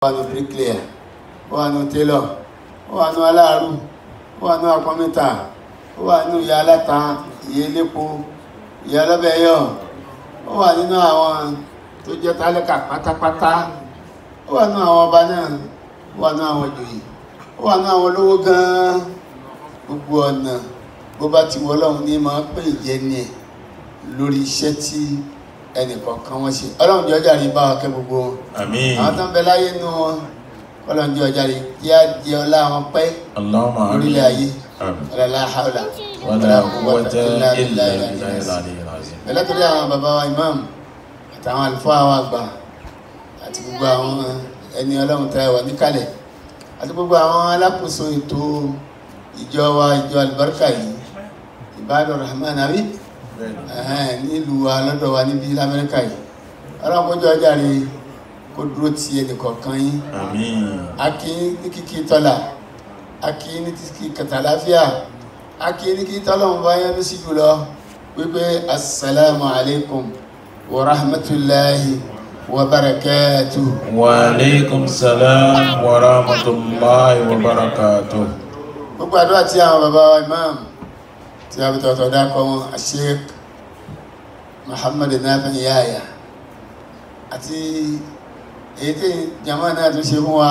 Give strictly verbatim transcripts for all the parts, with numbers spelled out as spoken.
wà ní bricklayer, ó wà ní tailor, ó wà ní aláàrù, ó wà ní akọ́mítà, ó wà ní ìyá aláta, ìyá elépo, ìyá ọlọ́bẹ̀ẹ́yọ̀, ó wà nínú àwọn tó jẹ́ tálíkà pátápátá, ó wà ní àwọn ọba náà, ó wà ní àwọn ìjòyè, ó wà ní àwọn olówó gan-an. Gbogbo ọ̀nà bó bá ti wọ́ Ọlọ́run ní máa pè jẹ́ ní ẹ̀ lórí iṣẹ́ tí ẹnìkọ̀ọ̀kan wọ́n ṣe. Ọlọ́run jẹ́ ọjà rí bá wa kẹ́ gbogbo wọn. Àmín. Àwọn tó ń bẹ láyé nù wọn, Ọlọ́run jẹ́ ọjà rí kí á jẹ ọlá wọn pẹ́ lórílẹ̀ ayé. La hawla wala quwwata illa billahi al-aliyyil azim. Bẹ̀lẹ́ torí àwọn bàbá wa imam àtàwọn àlùfáà wa àgbà àti gbogbo àwọn ẹni Ọlọ́run tẹ́ wà níkàlẹ̀ àti gbogbo àwọn alákòóso ètò ìjọ wa ìjọ àlùbáríkà yìí Ibadur Rahman àbí nílùú wa lọ́dọ̀ wa níbi l'Amẹ́ríkà yìí. Ọlọ́run kójọ ọjà rí kó dúró ti ẹnìkọ̀ọ̀kan yín. Àmín. A kí ní kíkí tọ́lá, a kí ní kíkí kàtàláfíà, a kí ní kíkí tọ́lọ́run bá yẹn sí jùlọ wípé assalamu alaikum wa rahmatullahi wa barakatuh. Wa alaikum salam wa rahmatullahi wa barakatuh. Gbogbo àdúrà tí àwọn bàbá wa imam tí a bí tọ̀tọ̀ dákọ̀ wọn Sheikh Muhammad Nafi Yahya àti èyí tí jama náà tó ṣe fún wa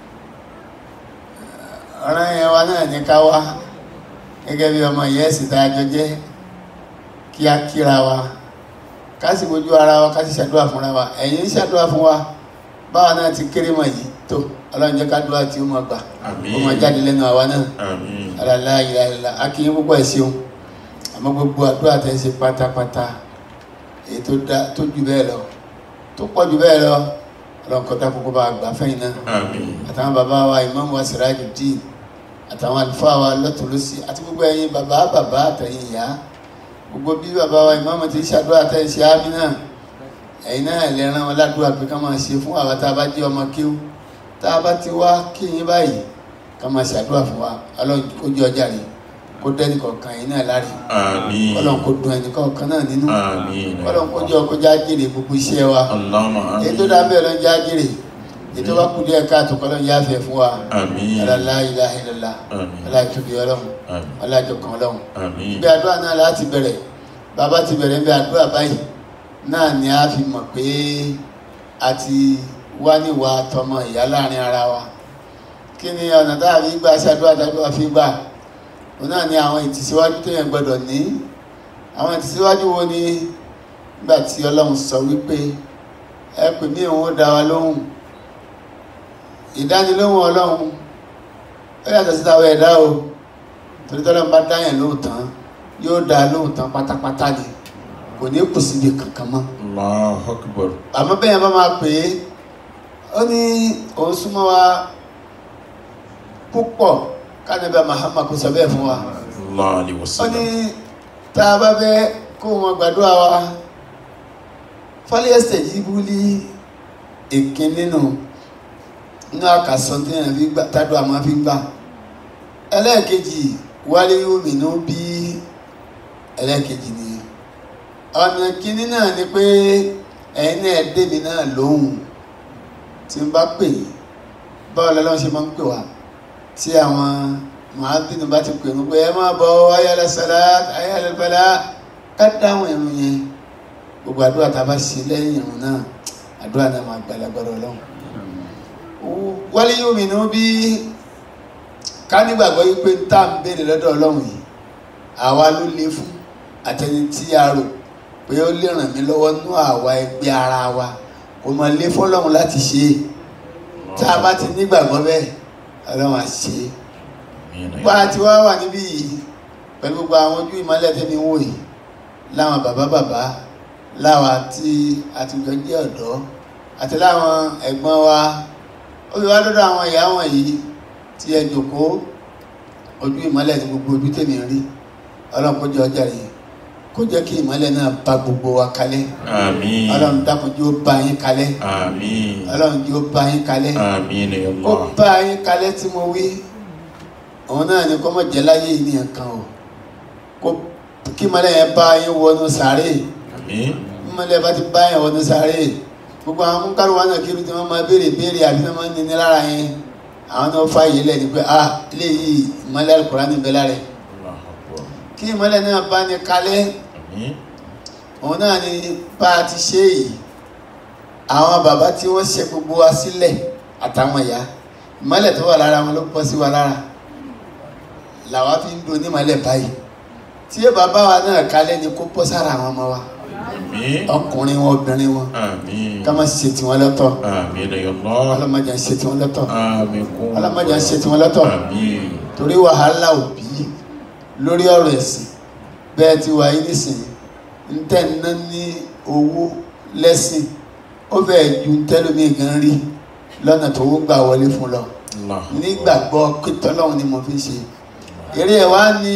ọ̀rọ̀ yẹn wa náà ní ká wá gẹ́gẹ́ bí ọmọ ìyẹ́sì tá a jọ jẹ́ kí a kíra wa ká sì bójú ara wa ká sì ṣàdúrà fúnra wa ẹ̀yin ṣàdúrà fún wa báwa náà ti kéré mọ̀ yìí tó Ọlọ́run jẹ́ ká dúrà tí ó mọ̀ gbà ó mọ̀ jáde lẹ́nu àwa náà alàlá ìlàlá akíyín púpọ̀ ẹ̀ṣẹ̀un àmọ́ gbogbo àdúrà tẹ́ ṣe pátápátá èyí tó jù bẹ́ẹ̀ lọ tó pọ̀ jù bẹ́ẹ̀ lọ Ọlọ́run kọ́ta kókó bá gbà fẹ́yìn náà àtàwọn bàbá wa Imam wa Sirajuddin àtàwọn àlùfáà wa lọ́tún lọ́sí àti gbogbo ẹ̀yin bàbá bàbá àtẹ̀yìn ìyá gbogbo bí bàbá wa Imam ti ṣàdúrà tẹ́ ṣe ámì náà ẹ̀yin náà lè rán wọn ládùúgbà pé ká máa ṣe fún àwa tá a bá jẹ́ ọmọ kíw tá a bá ti wá kí yín báyìí ká máa ṣàdúrà fún wa Ọlọ́run kó jẹ́ ọjà rẹ̀ kó dẹ́ni kọ̀ọ̀kan yín náà láre Ọlọ́run kó dùn ẹni kọ̀ọ̀kan náà nínú Ọlọ́run kó jẹ́ ọkọ̀ jágèrè gbogbo iṣẹ́ wa èyí tó dábẹ́ Ọlọ́run jágèrè èyí tó bá kú díẹ̀ káàtó kọ́ Ọlọ́run yáfẹ́ fún wa la ilaha illallah aláìtóbi Ọlọ́run aláìjọkan Ọlọ́run bí àdúrà náà láti bẹ̀rẹ̀ bàbá ti bẹ̀rẹ̀ bí àdúrà báyìí náà ni a fi mọ̀ pé a ti wá níwà tọmọ ìyá láàrin ara wa kí ni ọ̀nà tá a fi gbà ṣàdúrà tàbí wà fi gbà òun náà ni àwọn ìtìsíwájú tó yẹn gbọdọ̀ ní àwọn ìtìsíwájú wo ni nígbà tí Ọlọ́run sọ wípé ẹ pè mí òun ó dá wa lóhùn ìdánilóhùn Ọlọ́run ó yàtọ̀ sí táwọn ẹ̀dá o torí tọ́lọ́run bá dáyàn lóhùn tán yóò dá lóhùn tán pátápátá ni kò ní kù síbi kankan mọ́. Allahu Akbar. àmọ́ bẹ́ẹ̀ bá máa pè é ó ní òun súnmọ́ wa púpọ̀ kánibà Muhammad kò sọ bẹ́ẹ̀ fún wa. Sallallahu alaihi wasallam. ó ní tá a bá fẹ́ kó wọn gbàdúrà wa fọ́lẹ́sẹ̀ yìí bú ní èké nínú inú àkàsọ̀ tí yẹn fi gbà tádùn àmọ́ fi gbà ẹlẹ́ẹ̀kejì wálé òmìnú bí ẹlẹ́ẹ̀kejì nìyẹn ọ̀nà kìíní náà ni pé ẹ̀yin náà débi náà lóhùn tí n bá pè é báwo lọ́lọ́run ṣe máa ń pè wá tí àwọn màábínú bá ti pè mí pé ẹ máa bọ̀ ayálẹ̀ sàlá ayálẹ̀ bẹ́lá ká dáhùn ìrun yẹn gbogbo àdúrà tá a bá ṣe lẹ́yìn ìrun náà àdúrà náà máa gbà lágbára Ọlọ́run wálé yóò mìíràn bí ká nígbàgbọ́ yí pé tá à ń béèrè lọ́dọ̀ Ọlọ́run yìí àwa ló lè fún àtẹni tí a rò pé ó lè ràn mí lọ́wọ́ nú àwa ẹgbẹ́ ara wa kò mọ̀ lé fọ́lọ́run láti ṣe é tá a bá ti nígbàgbọ́ bẹ́ẹ̀ Ọlọ́run á ṣe é bá a ti wá wà níbí yìí pẹ̀lú gbogbo àwọn ojú ìmọ́lẹ̀ tẹ́mi wò yìí láwọn bàbá bàbá láwa tí a ti jọ jẹ́ ọ̀dọ́ àti láwọn ẹ̀gbọ́n wa ó fi wá lọ́dọ̀ àwọn ìyá wọn yìí tí ẹ jòkó ojú ìmọ́lẹ̀ tí gbogbo ojú tèmi rí Ọlọ́run kó jẹ́ ọjà rèé kó jẹ́ kí ìmọ́lẹ̀ náà bá gbogbo wa kalẹ̀. Àmín. Ọlọ́run dákun jẹ́ ó bá yín kalẹ̀. Àmín. Ọlọ́run jẹ́ ó bá yín kalẹ̀. Àmín ya Allah. Ó bá yín kalẹ̀ tí mo wí òun náà ni kó mọ̀ jẹ́ láyé yìí nìyẹn kan o kó kí ìmọ́lẹ̀ yẹn bá yín wọnú sàárè. Àmín. Ìmọ́lẹ̀ bá ti bá yín wọnú sàárè gbogbo àwọn múkàrú wa náà kí ló ti wọ́n máa béèrè béèrè àbí wọ́n máa ń ní lára yẹn àwọn náà fààyè lẹ̀ ní pé ah eléyìí ìmọ́lẹ̀ Al-Qur'ani bẹ lára kí ìmọ́lẹ̀ náà bá ní kalẹ̀ òun náà ni bá a ti ṣe yìí àwọn bàbá tí wọ́n ṣe gbogbo wa sílẹ̀ àtàwọn ìyá ìmọ́lẹ̀ tó wà lára wọn ló pọ̀ sí wa lára làwa fi ń do onímọ́lẹ̀ báyìí tí ẹ bàbá wa náà kalẹ̀ ni kó pọ̀ sára àwọn ọmọ wa ọkùnrin wọn obìnrin wọn ká má ṣe tí wọn lọ́tọ̀ ọlọ́mọdé ṣe tí wọn lọ́tọ̀ ọlọ́mọdé ṣe tí wọn lọ́tọ̀ torí wàhálà òbí lórí ọ̀rọ̀ ẹ̀sìn bẹ́ẹ̀ ti wà yín nísìnyí ń tẹ̀ ná ní owó lẹ́sìn ó fẹ́ ju tẹ́lómi gan rí lọ́nà tó ń gbà wọlé fún lọ nígbàgbọ́ pítọ́lọ́hún ni mo fi ṣe eré ẹ̀ wá ní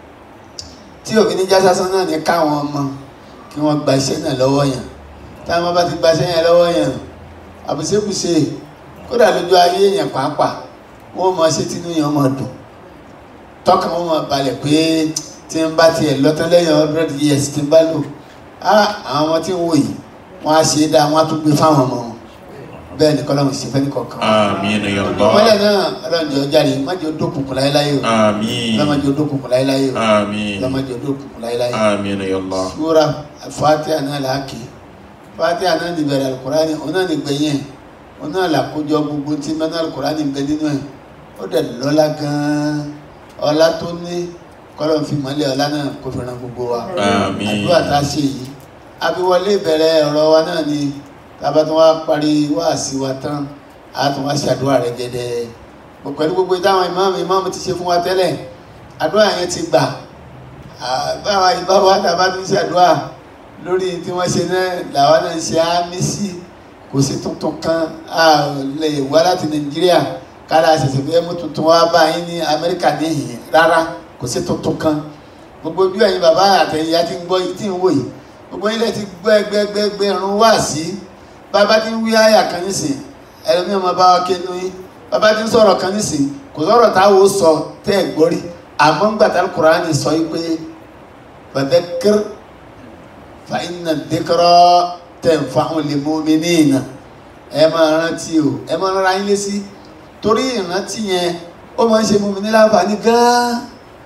tí òfin ní jásásán náà ní káwọn ọmọ kí wọ́n gba iṣẹ́ náà lọ́wọ́ yàn táwọn bá ti gba iṣẹ́ yẹn lọ́wọ́ yàn àbùsẹ́kùsẹ́ kódà lójú ayé yẹn pàápàá wọ́n mọ ṣé tínú yẹn mọ̀ dùn tọ́kàn wọn mọ̀ balẹ̀ pé tí n bá tiẹ̀ lọ́tọ́ lẹ́yìn hundred years tí n bá lò àwọn ọmọ tí ń wò yìí wọ́n á ṣe é dáa wọ́n á tún gbé fáwọn ọmọ wọn bẹ́ẹ̀ ni kọ́lọ́hún ṣe fẹ́ ní kọ̀ọ̀kan. àmín ya Allah. ìmọ́lẹ̀ náà ọlọ́run jẹ́ ọjà rẹ̀ má jẹ́ odókùnkùn láéláé o. àmín. lọ́mọ jẹ́ odókùnkùn láéláé o. àmín. lọ́mọ jẹ́ odókùnkùn láéláé. àmín ya Allah. súra Fatiha náà là á ké Fatiha náà ní bẹ̀rẹ̀ Al-Qur'ani òun náà ní gbẹ̀yìn òun náà là kójọ gbogbo tí mẹ́nu Al-Qur'ani bẹ nínú ẹ̀ ó dẹ̀ lọ́lá gan-an ọlá tó ní kọ́lọ́hún fi mọ́lẹ̀ ọlá náà kó fi ran gbogbo wa. àmín. àdúrà tá a ṣe yìí abiwọlé bẹ̀rẹ̀ ọ̀rọ̀ wa náà ni tábà tó wá parí wáàsí wa tán a tún wá ṣàdúrà rẹ̀ gẹ́dẹ́ pẹ̀lú gbogbo ìdáhùn ìmáàmù ìmáàmù ti ṣe fún wa tẹ́lẹ̀ àdúrà yẹn ti gbà báwa ìbáwá tábà tún ṣàdúrà lórí tí wọ́n ṣe náà làwa náà ṣe àmì sí kò sí tuntun kan a lè wá láti Nàìjíríà kára ṣẹ̀ṣẹ̀ fẹ́ mú tuntun wá bá yín ní Amẹ́ríkà níhìn rárá kò sí tuntun kan gbogbo ojú ẹ̀yin bàbá àtẹ̀yìn tí ń gbọ́ tí ń wò yìí gbogbo ilẹ̀ ti gbọ́ ẹgbẹ́gbẹ́gbẹ́ rún wá sí bàbá tí ń wí àyà kan nísìn ẹlòmíì ọmọ bá wa kéénu yín bàbá tí ń sọ̀rọ̀ kan nísìn kò sọ̀rọ̀ táwọn ó sọ tẹ́ ẹ̀ gbórí àmọ́ ń gbàtà Al-Qur'ani sọ yìí pé fadhakkir fa inna dhikra tanfa'ul mu'minina ẹ máa rántí o ẹ máa rárá yín lé sí torí ìrántí yẹn ó máa ń ṣe mùmínì láǹfààní gan-an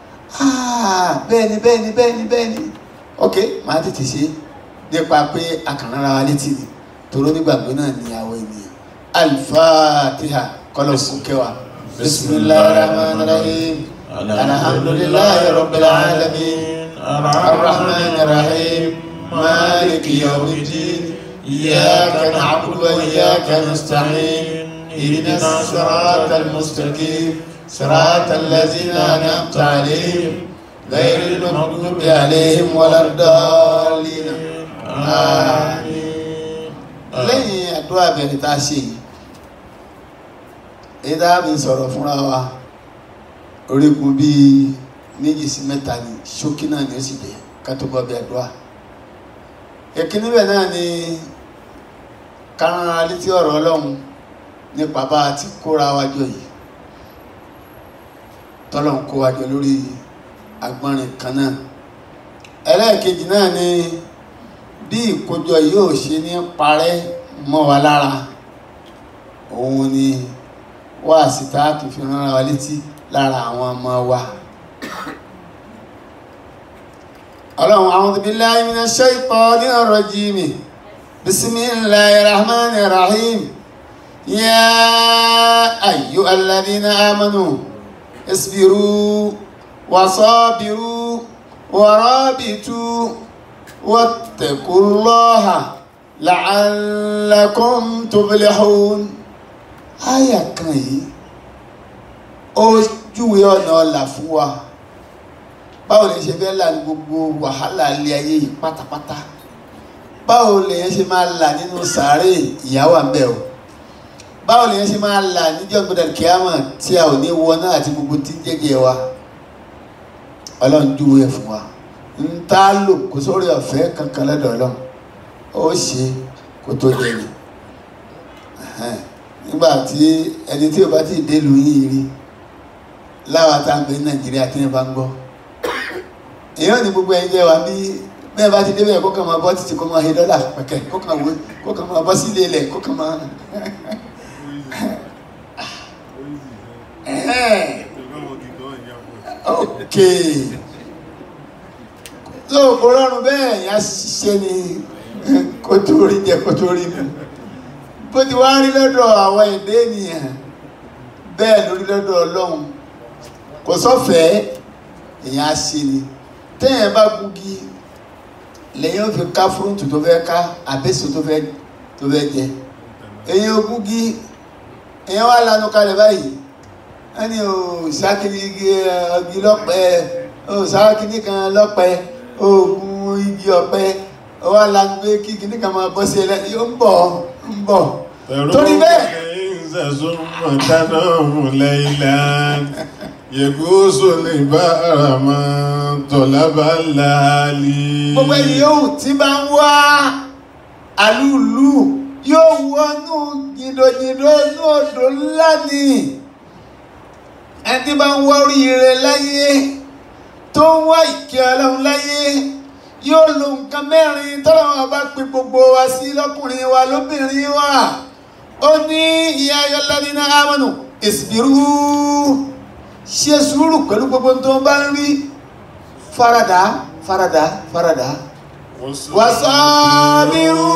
bẹ́ẹ̀ ni bẹ́ẹ̀ ni bẹ́ẹ̀ ni bẹ́ẹ̀ ni ok máa tètè ṣe nípa pé akànnára wa létí ni toró nígbàgbé náà ní àwọn ènìyàn Al-Fatiha kọlọ fún kẹwàá bismillahir rahmanir rahim alhamdulillahi rabbil alamin arrahmanir rahim maliki yawmiddin iyyaka na'budu wa iyyaka nasta'in ihdinas siratal mustaqim siratal ladzina an'amta alayhim غير المغضوب عليهم ولا الضالين آمين. lẹ́yìn àdúrà bẹ̀rẹ̀ tá a ṣe yìí èyí tá a fi sọ̀rọ̀ fúnra wa orígun bíi méjì sí mẹ́ta ní ṣókí náà ni ó sì dé ká tó bọ́ bí àdúrà ìkíní bẹ̀ náà ni kárànra létí ọ̀rọ̀ Ọlọ́run nípa bá a ti kóra wájọ yìí tọ́lọ́run kó wájọ lórí agbọ́nrin kan náà ẹlẹ́ẹ̀kejì náà ni bí ìkójọ yóò ṣe ní parẹ́ mọ́ wa lára òun ni wá síta tó fi rán wa létí lára àwọn ọmọ wa ọlọ́run a'udhu billahi minash shaytanir rajim bismillahir rahmanir rahim ya ayyuhal ladhina amanu isbiru وصابروا ورابطوا واتقوا الله لعلكم تفلحون àyà kan yìí ó júwe ọ̀nà ọ̀la fún wa báwo lè ṣe fẹ́ là ní gbogbo wàhálà ilé ayé yìí pátápátá báwo lè ṣe máa là nínú sàárè ìyàwó àbẹ̀ o báwo lè ṣe máa là níjọ́ gbọdọ̀ kíámà tí a ò ní wọ náà àti gbogbo tí jẹ́jẹ́ wa ọlọ́run júwe ẹ̀ fún wa ń tá lò kó sórí ọ̀fẹ́ kankan lọ́dọ̀ ọlọ́run ó ṣe kó tó jẹ̀lẹ̀ nígbà tí ẹni tí ò bá ti dé lu yìí rí láwa tá à ń bẹ ní Nàìjíríà tí wọ́n bá ń gbọ́ èèyàn ní gbogbo ẹ̀yin jẹ́ wa bí bẹ́ẹ̀ bá ti débẹ̀ kó kàn máa bọ́ títí kó máa he dọ́là pẹ̀kẹ́ kó kàn wé kó kàn máa bọ́ sílé ilẹ̀ kó kàn máa ok tó kò rọrùn bẹ́ẹ̀ yẹn á ṣiṣẹ́ ni kó tó rí jẹ kó tó rí mu bó ti wá rí lọ́dọ̀ àwọn èdè ènìyàn bẹ́ẹ̀ lórí lọ́dọ̀ Ọlọ́run kò sọ́fẹ̀ẹ́ èèyàn á ṣe ni téèyàn bá gúgi lẹ́yìn ó fi ká fúrúǹtù tó fẹ́ ká àbẹ́sọ̀ tó fẹ́ tó fẹ́ jẹ èèyàn gúgi èèyàn wá lanu kalẹ̀ báyìí wọ́n ní o sákìlì igi lọ́pẹ o sákìlì kan lọ́pẹ oògùn igi ọ̀pẹ o wá lanu pé kí kìnnì kan máa bọ́ sí ẹ lẹ́yìn ó ń bọ̀ ń bọ̀ torí bẹ́ẹ̀. Yẹ̀gúsù lè bá ara máa tọ̀lábà láàlì. Gbogbo ẹni yóò tí bá ń wá àlúùlù yóò wọnú jìndòjìndò ní odò ńlá ni. Ẹni tí bá ń wá oríire láyé tó ń wá ìkẹ́ Ọlọ́run láyé yóò lo nǹkan mẹ́rin tọ́lọ́run bá pe gbogbo wa sí lọ́kùnrin wa lóbìnrin wa. Ó ní ya ayyuhalladhina amanu isbiru. Ṣe sùúrù pẹ̀lú gbogbo tó bá ń rí farada farada farada wasabiru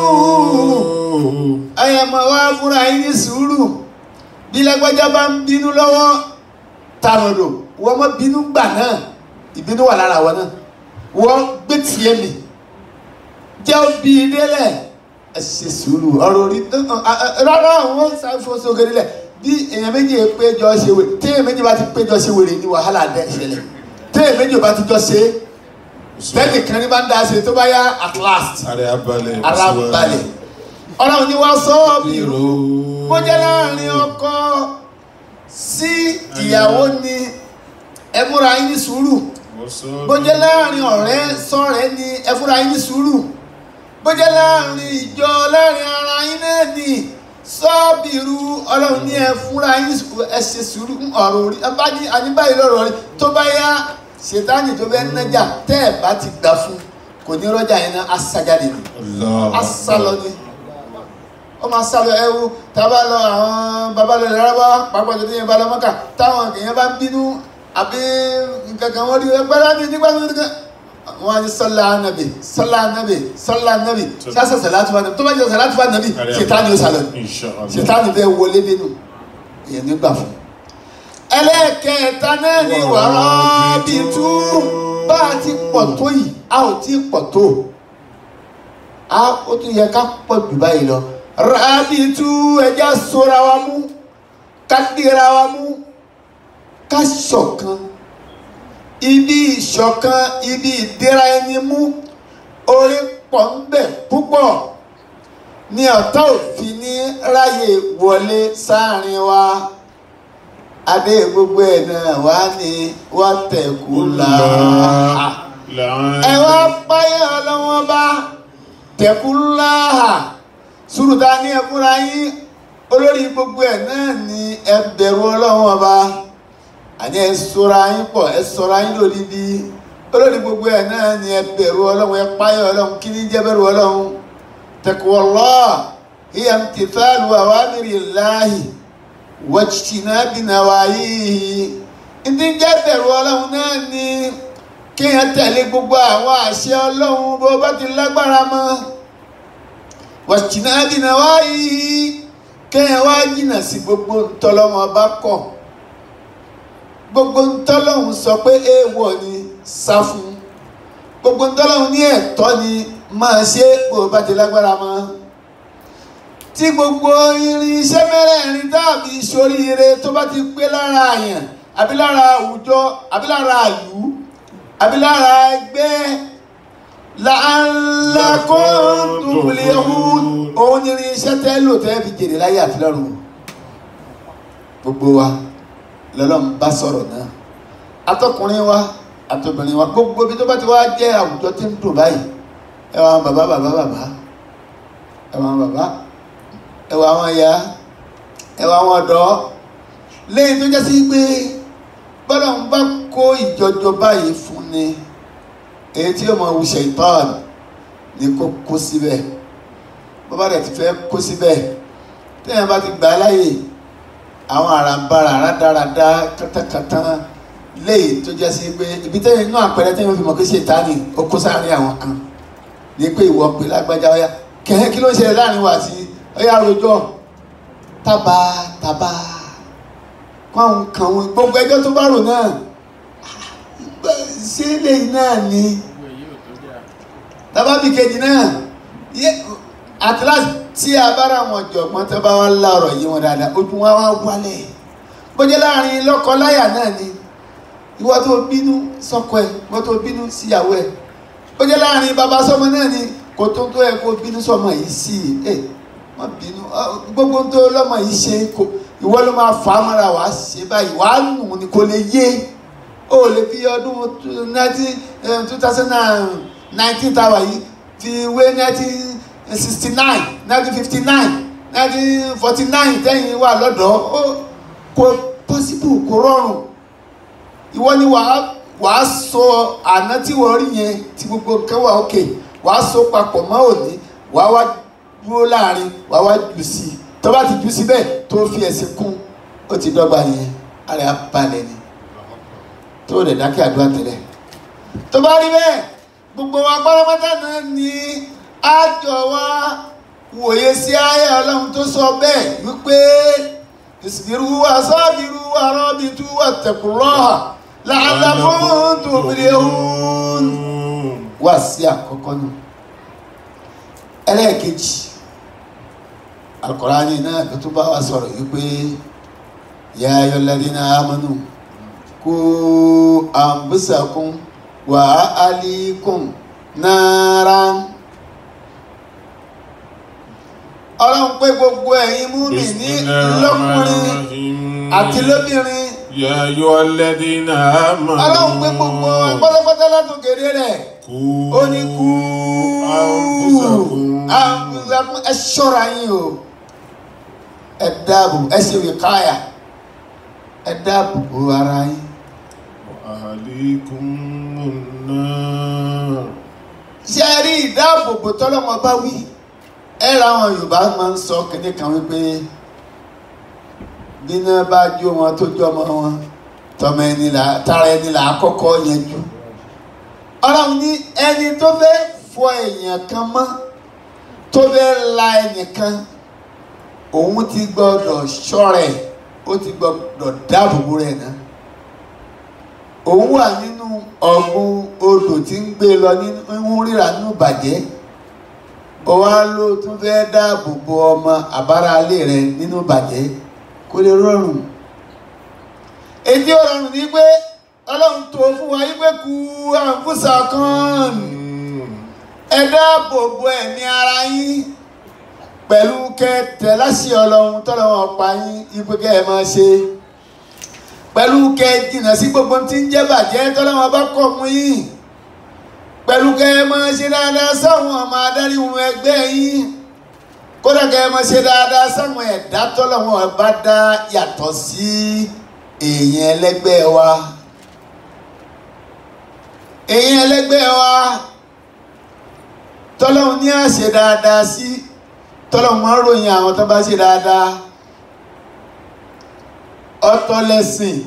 ayama wa fúnra yín ní sùúrù bí lágbájá bá ń bínú lọ́wọ́ tàrọ̀dò wọ́n mọ́ bínú gbà náà ìbínú wà lára wọn náà wọ́n gbé tiẹ̀ mi jẹ́ òbí délẹ̀ ẹ ṣe sùúrù ọ̀rọ̀ orí rárá àwọn sáfọ́sọ́ gẹ́gẹ́ bí èèyàn méjì péjọ ṣe wèrè tí èèyàn méjì bá ti péjọ ṣe wèrè ní wàhálà dẹ ìṣẹ̀lẹ̀ tí èèyàn méjì bá ti jọ ṣe tẹ́lẹ̀ kan ní bá ń dá ṣe tó bá yá at last ara balẹ̀ Ọlọ́run ni wá sọ bírò bó jẹ́ láàrin ọkọ sí ìyàwó ni ẹ múra yín ní sùúrù bó jẹ́ láàrin ọ̀rẹ́ sọ̀rẹ́ ni ẹ fúnra yín ní sùúrù bó jẹ́ láàrin ìjọ láàrin ara yín náà ni sọ́ọ̀bìrú Ọlọ́run ní ẹ fúnra yín ẹ ṣe sùúrù ọ̀rọ̀ orí abájí àníbáyé lọ́rọ̀ rí tó bá yá ṣètánì tó fẹ́ nájà tẹ́ ẹ̀ bá ti gbà fún kò ní rọ́jà yẹn náà aṣájáde ni aṣálọ ni ó máa ṣálọ ẹ wo tábà lọ àwọn babalẹ̀ rábà pàápàá tó yẹn bá lọ mọ́kà táwọn èèyàn bá ń bínú àbí nǹkan kan wọ́n rí ẹgbẹ́ láti nígbà tó nǹkan wọ́n á ní sọ́lá nàbì sọ́lá nàbì sọ́lá nàbì ṣáṣà sàlátù fún nàbì tó bá jẹ́ sàlátù fún nàbì ṣètánì ó sálọ ṣètánì bẹ́ẹ̀ wọlé nínú èèyàn nígbà fún. ẹlẹ́ẹ̀kẹta náà ni wàrà bí tú bá a ti pọ̀ tó yìí a ò tí pọ̀ tó a ó tún yẹ ká pọ̀ jù báyìí lọ. rábì tú ẹja sora wa mú ká dira wa mú ká ṣọ̀kan ibi ìṣọ̀kan ibi ìdíra ẹni mú orí pọ̀ ń bẹ púpọ̀ ní ọ̀tá òfin ní ráyè wọlé sáàrin wa adé gbogbo ẹ̀ náà wá ní wá tẹ̀kú là ẹ wá páyà Ọlọ́wọ́n bá tẹ̀kú là sùrùdá ní ẹkúnra yín olórí gbogbo ẹ̀ náà ní ẹ bẹ̀rù Ọlọ́wọ́n bá àní ẹ ṣọ́ra yín pọ̀ ẹ ṣọ́ra yín lódìdí olórí gbogbo ẹ̀ náà ni ẹ bẹ̀rù Ọlọ́run ẹ páyà Ọlọ́run kí ni jẹ́ bẹ̀rù Ọlọ́run taqwallah hiya imtithalu awamirillahi wajtinabi nawahihi ìdí jẹ́ bẹ̀rù Ọlọ́run náà ni kéèyàn tẹ̀lé gbogbo àwọn àṣẹ Ọlọ́run bó bá ti lágbára mọ́ wajtinabi nawahihi kéèyàn wá jìnnà sí gbogbo ntọ́lọ́mọ bá kọ̀ gbogbo ntọ́lọ́hun sọ pé èèwọ̀ ni sá fún gbogbo ntọ́lọ́hun ní ẹ̀tọ́ ni máa ṣe bó bá ti lágbára mọ́ tí gbogbo irin iṣẹ́ mẹ́rẹ̀ẹ̀rin tàbí ìṣoríire tó bá ti pé lára àyàn àbí lára àwùjọ àbí lára àlú àbí lára ẹgbẹ́ la'allakum tuflihun òun ni irin iṣẹ́ tẹ́ lò tẹ́ fi jèrè láyé àti lọ́run gbogbo wa lọ́lọ́run bá sọ̀rọ̀ náà atọ́kùnrin wa àtobìnrin wa gbogbo bí tó bá ti wá jẹ́ àwùjọ tí ń dùn báyìí ẹ wá bàbá bàbá bàbá ẹ wá bàbá ẹ wá àwọn ìyá ẹ wá àwọn ọ̀dọ́ lẹ́yìn tó jẹ́ sí pé bọ́lá ń bá kó ìjọjọ báyìí fún ni èyí tí ó mọ̀ wù ṣẹ̀tánì ní kó kó síbẹ̀ bó bá dẹ̀ ti fẹ́ kó síbẹ̀ téèyàn bá ti gbà á láyè àwọn àràǹbarà rádaràda kátàkátà léyìí tó jẹ́ sí pé ibi tẹ́yìn inú àpẹẹrẹ tẹ́yìn fi mọ̀ pé Ṣẹ̀tánì ó kó sáré àwọn kan ní pé ìwọ pé lágbájá ọyá kẹ̀hẹ́ kí ló ń ṣẹlẹ̀ láàrin wa sí ọyá rojọ́ tábà tábà kó àwọn kan wọn gbogbo ẹjọ́ tó bá rò náà ṣé léyìí náà ni tábà bí kejì náà at last tí a bá ra wọn jọ̀gbọ́n tó bá wá lá ọ̀rọ̀ yìí wọn dáadáa ojú wa wá wálẹ̀ bójẹ́ láàrin lọ́kọ-láyà náà ni ìwọ tó bínú sọ́kọ ẹ̀ ìwọ tó bínú síyàwó ẹ̀ bójẹ́ láàrin bàbá sọ́mọ náà ni kò tó tó ẹ̀ kó bínú sọ́mọ yìí sí ẹ̀ má bínú gbogbo tó lọ́mọ yìí ṣe kò ìwọ ló máa fà á mọ́ra wàá ṣe báyìí wàá nù ní kò lè yé o lè fi ọdún two thousand nineteen tàwa yìí fi wé nineteen sixty nine nineteen fifty nine nineteen forty nine tẹ́yìn wà lọ́dọ̀ kò possible kò rọrùn ìwọ ni wàá wàá sọ àná tí wọ́n rí yẹn tí gbogbo nǹkan wà òkè wàá sọ papọ̀ mọ́ òní wàá wá dúró láàrin wàá wá jù sí i tó bá ti jù síbẹ̀ tó fi ẹ̀sìn kún ó ti dọ́gba yẹn àrẹ abalẹ̀ ni tó rẹ̀ dákẹ́ àdúrà tẹ́lẹ̀ tó bá rí bẹ́ẹ̀ gbogbo wa pátápátá náà ni àjọ wa wòye sí ayé ọlọ́run tó sọ bẹ́ẹ̀ wípé ìsìnkú wa sábìrú wa rọ́bìtú wa tẹ̀kùrọ́hà la'allakum tuflihun wá sí àkọ́kọ́ náà ẹlẹ́ẹ̀kejì Al-Qur'ani náà tó tún bá wa sọ̀rọ̀ wípé ya ayyuhal ladhina amanu qu anfusakum wa ahlikum naran ọlọ́run pé gbogbo ẹ̀yin mùmínì lọ́kùnrin àti lóbìnrin ya ayyuhal ladhina amanu ọlọ́run pé gbogbo pátápátá látòkèrè rẹ̀ ó ní kú anfusakum ẹ ṣọ́ra yín o ẹ dáàbò ẹ ṣe wìkáyà ẹ dáàbò bo ara yín wa ahlikum nar ṣe rí ìdáàbòbò tọ́lọ́mọ bá wí ẹ̀rọ àwọn Yorùbá máa ń sọ kíní kan wípé bíná bá jó wọn tó jọmọ wọn tọmọ ẹni là tara ẹni là á kọ́kọ́ yanjú Ọlọ́run ní ẹni tó fẹ́ fọ èèyàn kan mọ́ tó fẹ́ la ẹnìkan òun ti gbọ́dọ̀ ṣọ́rẹ̀ ó ti gbọ́dọ̀ dáàbòbò rẹ̀ náà òun wà nínú ọ̀gbun odò tí ń gbé lọ nínú ríra nínú bàjẹ́ ó wá ló tún fẹ́ dáàbò bo ọmọ àbára alé rẹ nínú bàjẹ́ kó lè rọrùn èdè ọ̀rọ̀rùn ní pé Ọlọ́run tó fún wa wípé kú àǹfùsà kan ẹ dáàbò bo ẹ̀mí ara yín pẹ̀lú kẹtẹ láṣẹ Ọlọ́run tọ́lọ́wọ́n pa yín ipò kẹ́ ẹ máa ṣe pẹ̀lú kẹ jìnnà sí gbogbo tí ń jẹ́ bàjẹ́ tọ́lọ́wọ́n bá kọ̀ fún yín pẹ̀lú kẹ ẹ máa ṣe dáadáa sáwọn ọmọ adarí ohun ẹgbẹ́ yín kódà kẹ ẹ máa ṣe dáadáa sáwọn ẹ̀dá tọ́lọ́wọ́n bá dá yàtọ̀ sí èèyàn ẹlẹ́gbẹ́ wa èèyàn ẹlẹ́gbẹ́ wa tọ́lọ́wọ́n ní à ṣe dáadáa sí tọ́lọ́wọ́n máa ń ròyìn àwọn tó bá ṣe dáadáa ọ̀tọ̀ lẹ́sìn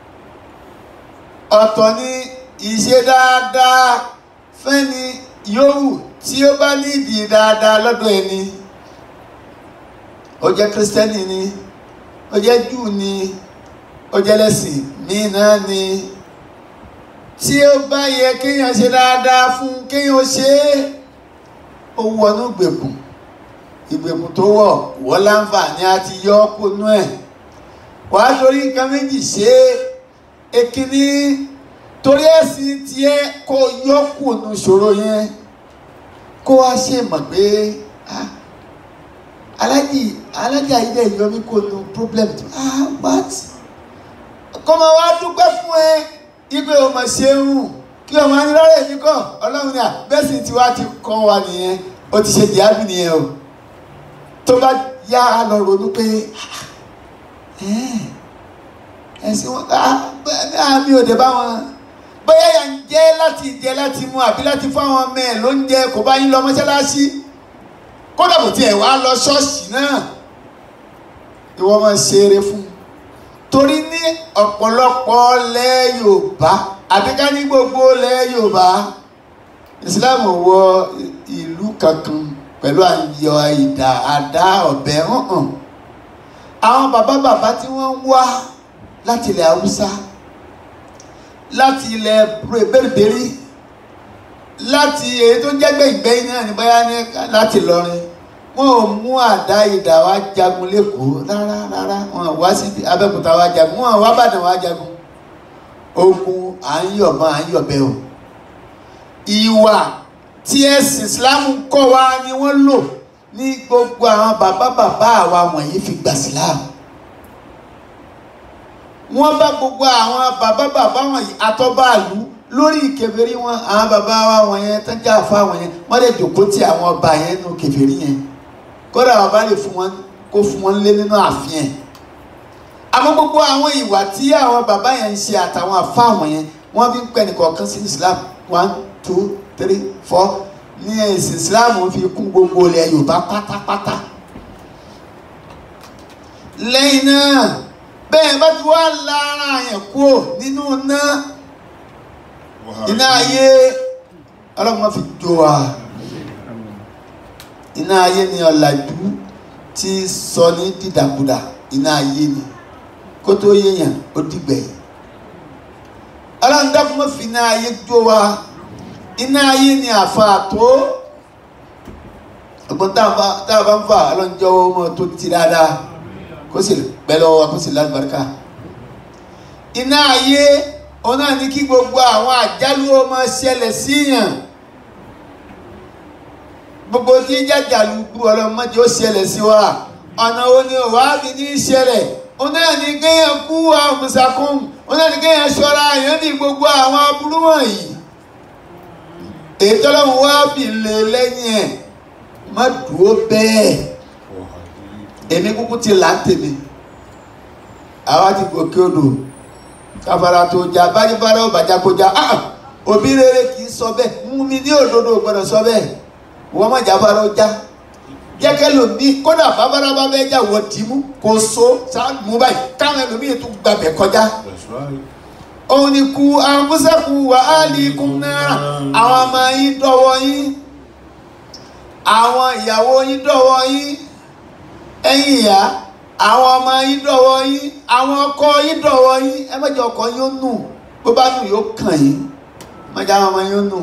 ọ̀tọ̀ ní ìṣe dáadáa fẹ́ni yòówù tí ó bá nídìí dáadáa lọ́dọ̀ ẹni ó jẹ́ kírísítẹ́nì ni ó jẹ́ júù ni ó jẹ́ lẹ́sìn míì náà ni tí ó bá yẹ kéèyàn ṣe dáadáa fún kéèyàn ṣe é ó wọnú ìgbèkùn ìgbèkùn tó wọ̀ wọ́n láǹfààní àti yọ ọ́ kónú ẹ̀ wàá torí nǹkan méjì ṣe é èkíní torí ẹ̀sìn tiẹ̀ kó yọ kùnú ṣòro yẹn kó wá ṣe mọ̀ pé alájì alájà ilé ìyọmí kò nu problem tó ah what kọ́ máa wá dúpẹ́ fún ẹ ipe ọmọ ṣeun kí ọmọ anilọ́rẹ̀ mi kọ́ ọlọ́run ní à bẹ́sìn tí wàá ti kọ́ wa nìyẹn ó ti ṣe jìhábì nìyẹn o tó bá yá a lọ ronú pé ẹ̀sìn wọn àmì òde bá wọn bóyá yà ń jẹ́ láti jẹ láti mu àbí láti fún àwọn ọmọ ẹ̀ ló ń jẹ kò bá yín lọ mọ́ṣáláṣí kódà kò tiẹ̀ wá lọ ṣọ́ọ̀ṣì náà ìwọ máa ṣeré fún torí ní ọ̀pọ̀lọpọ̀ ilẹ̀ Yorùbá àbí ká ní gbogbo ilẹ̀ Yorùbá Islam wọ ìlú kankan pẹ̀lú àyọ ìdá àdá ọ̀bẹ hàn àwọn bàbá bàbá tí wọ́n ń wá láti ilẹ̀ Haúsá láti ilẹ̀ bèrèbèrè láti èyí tó jẹ́ gbẹ̀gbẹ́ náà ní báyá ní láti lọrin wọn ò mú àdá ìdá wá jagun lẹ́kọ̀ọ́ rárá rárá wọn wá sí Abẹ́òkúta wá jagun wọn wá Ìbàdàn wá jagun ogun à ń yọ̀bọ̀n à ń yọ̀bẹ o ìwà tí ẹ̀sìn Islam kọ́ wa ni wọ́n lò ní gbogbo àwọn bàbá bàbá àwa wọ̀nyí fi gbà Islam wọ́n bá gbogbo àwọn bàbá bàbá wọ̀nyí àtọ́bàlú lórí ìkèfèrí wọn àwọn bàbá wa wọ̀nyẹn tó jẹ́ àfa wọ̀nyẹn wọ́n lè jòkó tí àwọn ọba yẹn nù kèfèrí yẹn kódà bàbá lè fún wọn kó fún wọn lé nínú ààfin yẹn àmọ́ gbogbo àwọn ìwà tí àwọn bàbá yẹn ń ṣe àtàwọn àfa wọ̀nyẹn wọ́n fi ń pẹ́ nìkọ̀ọ̀kan sí Islam one two three four ní ẹ̀sìn Islam fi kún gbogbo ilẹ̀ Yorùbá pátápátá lẹ́yìn náà bẹ́ẹ̀ bá ti wá lára yẹn kúrò nínú náà iná ayé ọlọ́mọ fi jò wá iná ayé ni ọ̀làjú ti sọ ní dídàkudà iná ayé ni kó tó yéèyàn ó dìgbẹ̀yìn ọlọ́run dákun mọ́ fi iná ayé jò wá iná ayé ni àfa tó ọgbọ́n tá a bá ń fà ọlọ́njọ́ ọmọ tó ti dáadáa kó sì pẹ́ lọ́wọ́ kó sì lálùbáríkà iná ayé òun náà ní kí gbogbo àwọn àjálù ọmọ ṣẹlẹ̀ síyàn gbogbo tí jàjàlú gbú ọlọ́mọdé ó ṣẹlẹ̀ sí wa ọ̀nà wo ni ò wá fi ní ṣẹlẹ̀ òun náà ní kéèyàn kú àmùsàkùn òun náà ní kéèyàn ṣọ́ra èèyàn ní gbogbo àwọn aburú wọ̀nyí èyí tọ́lọ́run wá fi lè lẹ́yìn ẹ̀ má dúró bẹ́ẹ̀ èmi kúkú ti là ń tèmi àwa ti gòkè odò káfara tó jà bájúbárá ó bàjá kó jà ah òbí rere kì í sọ bẹ́ẹ̀ mú mi ní òdodo gbọ́dọ̀ sọ bẹ́ẹ̀ wọ́n má jáfara ó já jẹ́kẹ́ lòmí kódà bàbára bá bẹ́ẹ̀ jà wọ́n dì mú kó so sáàmù báyìí káwọn ẹlòmíì tún gbàbẹ̀ kọjá òun ni ku àmúṣẹ́kù wà á lè kún náà àwọn ọmọ yín dọ́wọ́ yín àwọn ìyàwó yín dọ́wọ́ yín ẹ̀yin ìyá àwọn ọmọ yín dọ́wọ́ yín àwọn ọkọ yín dọ́wọ́ yín ẹ má jẹ́ ọkọ yín ó nù bó bá nù yóò kàn yín má jẹ́ àwọn ọmọ yín ó nù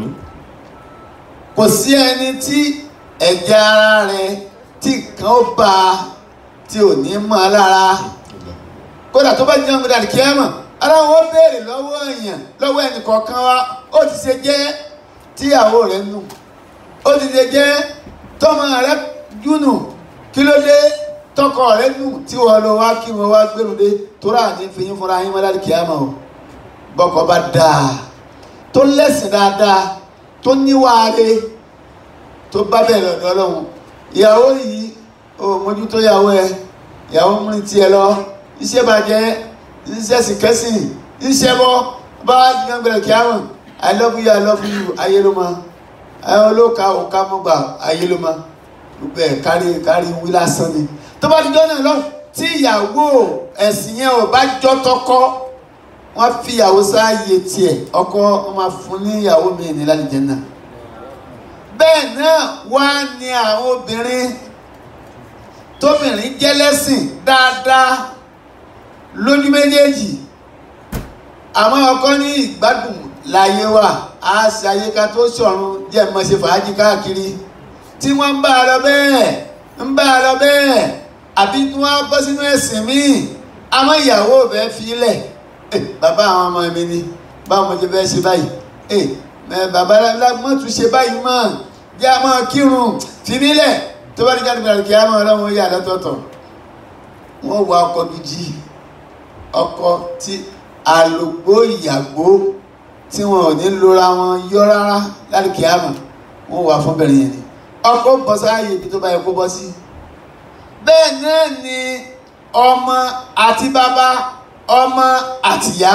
kò sí ẹni tí ẹ̀jẹ̀ ara rẹ̀ tí kan ó bá tí ò ní mọ́ lára kódà tó bá jẹun gbọdọ̀ kí ẹ mọ̀ ara wọn béèrè lọ́wọ́ èèyàn lọ́wọ́ ẹnì kọ̀ọ̀kan wa ó ti ṣe jẹ́ tíyàwó rẹ̀ nù ó ti ṣe jẹ́ tọ́mọ rẹ̀ júnù kí ló dé tọkọ rẹ̀ nù tí wọ́n lọ wá kí wọ́n wá gbèrú dé tóra ní fi yín fúnra yín mọ́ láti kíámà o bọ́kọ bá dáa tó lẹ́sìn dáadáa tó níwáre tó bá bẹ̀rẹ̀ ọ̀dọ́ Ọlọ́run ìyàwó yìí ó mójútó ìyàwó ẹ ìyàwó múrin tiẹ̀ lọ iṣẹ́ bàjẹ́ iṣẹ́ sìkẹ́sìn iṣẹ́ bọ́ bá gbọ́n bẹ̀rẹ̀ kíámà I love you I love you ayé ló mọ ayé olóka òka mọ́gbà ayé ló mọ gbogbo ẹ̀ kárí kárí wí lásán ni tó bá dijọ́ náà lọ́wọ́ tí ìyàwó ẹ̀sìn yẹn ò bá jọ tọkọ wọ́n fi ìyàwó sáàyè tiẹ̀ ọkọ wọn máa fún ní ìyàwó mi ní lálejò náà bẹ́ẹ̀ náà wá ní àwọn obìnrin tóbìnrin jẹ́ lẹ́sìn dáadáa lójú méjèèjì àmọ́ ọkọ ní ìgbádùn láyé wà á ṣe àyíká tó ṣọ̀run jẹ́ mọ́ ṣe fàájì káàkiri tí wọ́n ń bá a lọ bẹ́ẹ̀ ń bá a lọ bẹ́ẹ̀ àbí tí wọ́n bọ́ sínú ẹ̀sìn míì àmọ́ ìyàwó bẹ́ẹ̀ fi lẹ̀ bàbá àwọn ọmọ mi ni báwọn mo ti fẹ́ ṣe báyìí bàbá mọ́tún ṣe báyìí mọ́ jẹ́ àmọ́ kírun fìmílẹ̀ tó bá ní jáde gbàdúrà kí á mọ́ ọlọ́run yà lọ́tọ̀ọ̀tọ̀ wọ́n wá ọkọ̀ gidi ọkọ̀ tí àlògbó ìyàgbó tí wọn ò ní lora wọn yọ rárá láti kí á mọ̀ wọ́n wà fún bẹ̀rẹ̀ yẹn ni ọkọ̀ bọ́ sáàyè ibi tó bá yẹ kó bọ́ sí bẹ́ẹ̀ náà ni ọmọ àti bàbá ọmọ àtìyá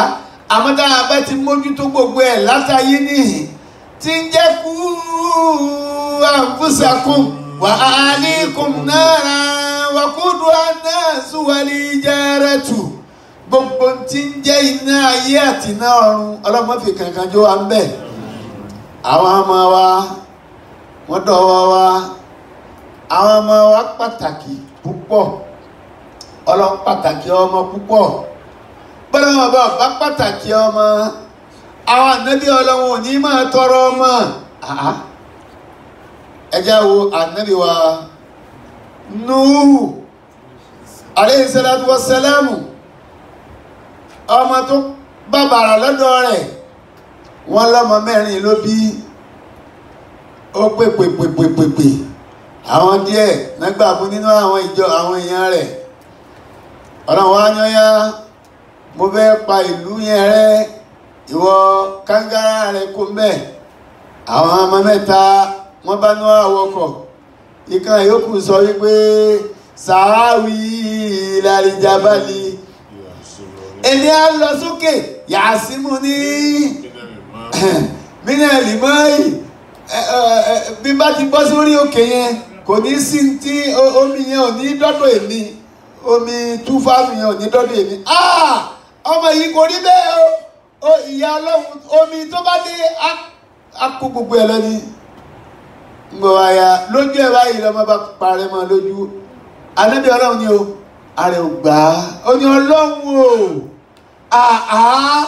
àmọ́ tá a bá ti mójútó gbogbo ẹ̀ látàyé nìyí tí ń jẹ́ kú anfusakum wa ahlikum nara wa quduha an-nasu wal hijaratu gbogbo tí ń jẹ́ iná ayé àti iná ọ̀run ọlọ́mọ fi kankan jó wa ń bẹ̀. àwọn ọmọ wa wọ́n dọ̀wọ́ wa àwọn ọmọ wa pàtàkì púpọ̀ ọlọ́run pàtàkì ọmọ púpọ̀ bọ́lá wọn bá bá pàtàkì ọmọ àwọn ànábì ọlọ́run ò ní máa tọrọ ọmọ ẹjá wo ànábì wa Nuhu alayhi salatu wassalamu ọmọ tó bàbàrà lọ́dọ̀ rẹ̀ wọ́n lọ́mọ mẹ́rin ló bí ó pèpèpèpèpè àwọn díẹ̀ nígbà mú nínú àwọn ìjọ àwọn èèyàn rẹ̀ ọlọ́run wá yányá mo fẹ́ pa ìlú yẹn rẹ́ ìwọ kángára rẹ̀ kó mẹ́ àwọn ọmọ mẹ́ta wọ́n bá ní àwọkọ̀ ìkan yòókù sọ wípé sàáwì lálìjábálì èmi á lọ sókè yàásímù ní mínẹ́ẹ̀lì mọ́ì bí bá ti bọ́ sórí òkè yẹn kò ní sí tí omi yẹn ò ní dọ́dọ̀ èmi omi túfàmù yẹn ò ní dọ́dọ̀ èmi ọmọ yìí kò rí bẹ́ẹ̀ o ìyá ọlọ́run omi tó bá dé á kó gbogbo ẹ̀ lọ́ní gbọ́ àyà lójú ẹ̀ báyìí lọ́mọ bá parẹ́ mọ́ lójú ànábì ọlọ́run ni o ààrẹ ò gbà á ó ní ọlọ́run o àá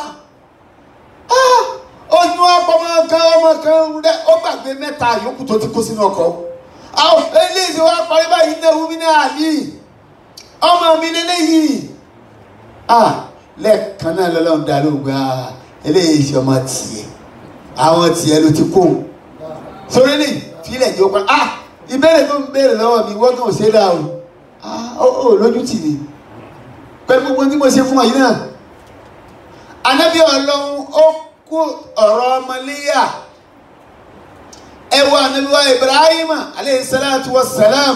ó ní ọmọ kan ọmọ kan rẹ ó gbàgbé mẹ́ta yòókù tó ti kó sínú ọkọ̀ àwọn eléyìí wá parí báyìí ní ewu mi ní àlì ọmọ mi lélẹ́yìí lẹ́ẹ̀kan náà lọ́lọ́run dá ló gbà eléyìí ṣe ọmọ tiẹ̀ àwọn tiẹ̀ ló ti kó sórí ní fílẹ̀ jẹ́ ọpá ìbéèrè tó ń béèrè lọ́wọ́ mi wọ́n kàn ṣe dá o ó lójú tì ní pẹ̀lú gbogbo tí mo ṣe fún ọ̀yí náà ànábì ọlọ́run ó kó ọ̀rọ̀ ọmọléyà ẹwà ànábì wa Ibrahima alayhi salatu wassalam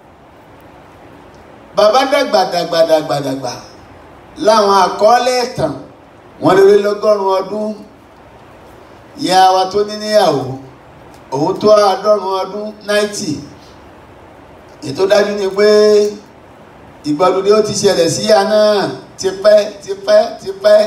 bàbá dàgbà dàgbà dàgbà dàgbà láwọn àkọọ́lẹ̀ ẹ̀tàn wọn lórí lọ́gọ́rùn ọdún ìyá wa tó ní níyàwó òun tó àádọ́rùn ọdún náìtì ètò dájú ni pé ìgbàlódé ó ti ṣẹlẹ̀ sí ìyá náà tipẹ́ tipẹ́ tipẹ́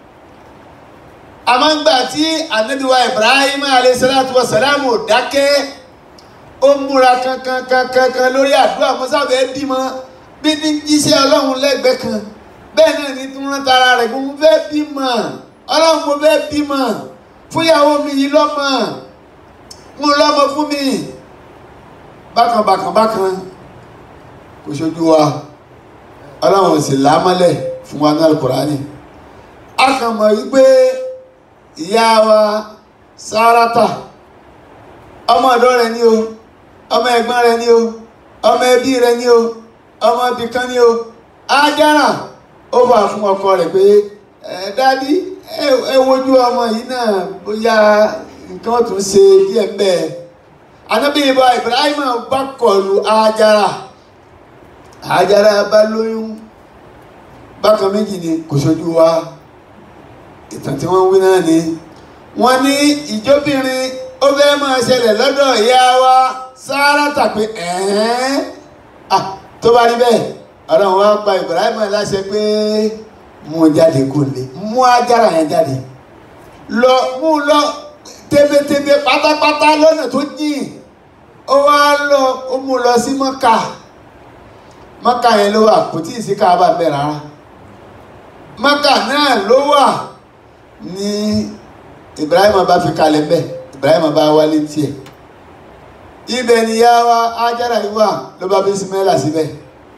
àmọ́ ńgbà tí ànábì wa Ibrahim alayhi salatu wassalam dákẹ́ ó múra kankan kankan lórí àdúrà mọ́sáfẹ́ bímọ bí ní jíṣẹ́ ọlọ́run lẹ́gbẹ̀ẹ́ kan bẹ́ẹ̀ náà ní tí wọ́n tara rẹ̀ mo fẹ́ bímọ ọlọ́run mo fẹ́ bímọ fúnyàwó mi yìí lọ́mọ mo lọ́mọ fún mi bákan bákan bákan kò ṣojú wa ọlọ́run sì lámọ́lẹ̀ fún wa náà Al-Qur'ani a kàn mọ̀ wípé ìyá wa Sárátà ọmọ ọ̀dọ́ rẹ̀ ní o ọmọ ẹ̀gbọ́n rẹ̀ ní o ọmọ ẹbí rẹ̀ ní o ọmọ ibìkan ní o Ájárà ó wà fún ọkọ rẹ̀ pé ẹ dádì ẹ wojú ọmọ yìí náà bóyá nǹkan tún ṣe díẹ̀ bẹ́ẹ̀ ànábì Ibrahim bá kọlu Ájárà Ájárà bá lóyún bákan méjì ni kò ṣojú wa ìtàn tí wọ́n wí náà ni wọ́n ní ìjóbìnrin ó fẹ́ máa ṣẹlẹ̀ lọ́dọ̀ ìyá wa Sárátà pé ẹ̀ẹ́n tó bá rí bẹ́ẹ̀ ọlọ́run wá pa Ibrahim láṣẹ pé mú jáde kó lè mú Ájárà yẹn jáde lọ mú lọ tẹ́bẹ́tẹ́bẹ́ pátápátá lọ́nà tó jìn ó wá lọ ó mú lọ sí Mọ́kà Mọ́kà yẹn ló wà kò tí ì sí Káàbà bẹ́ẹ̀ rárá Mọ́kà náà ló wà ní Ibrahim bá fi kalẹ̀ bẹ́ẹ̀ Ibrahim bá wálé tiẹ̀ ibẹ̀ ni ìyá wa Ájárà yìí wà ló bá bí Ismaila síbẹ̀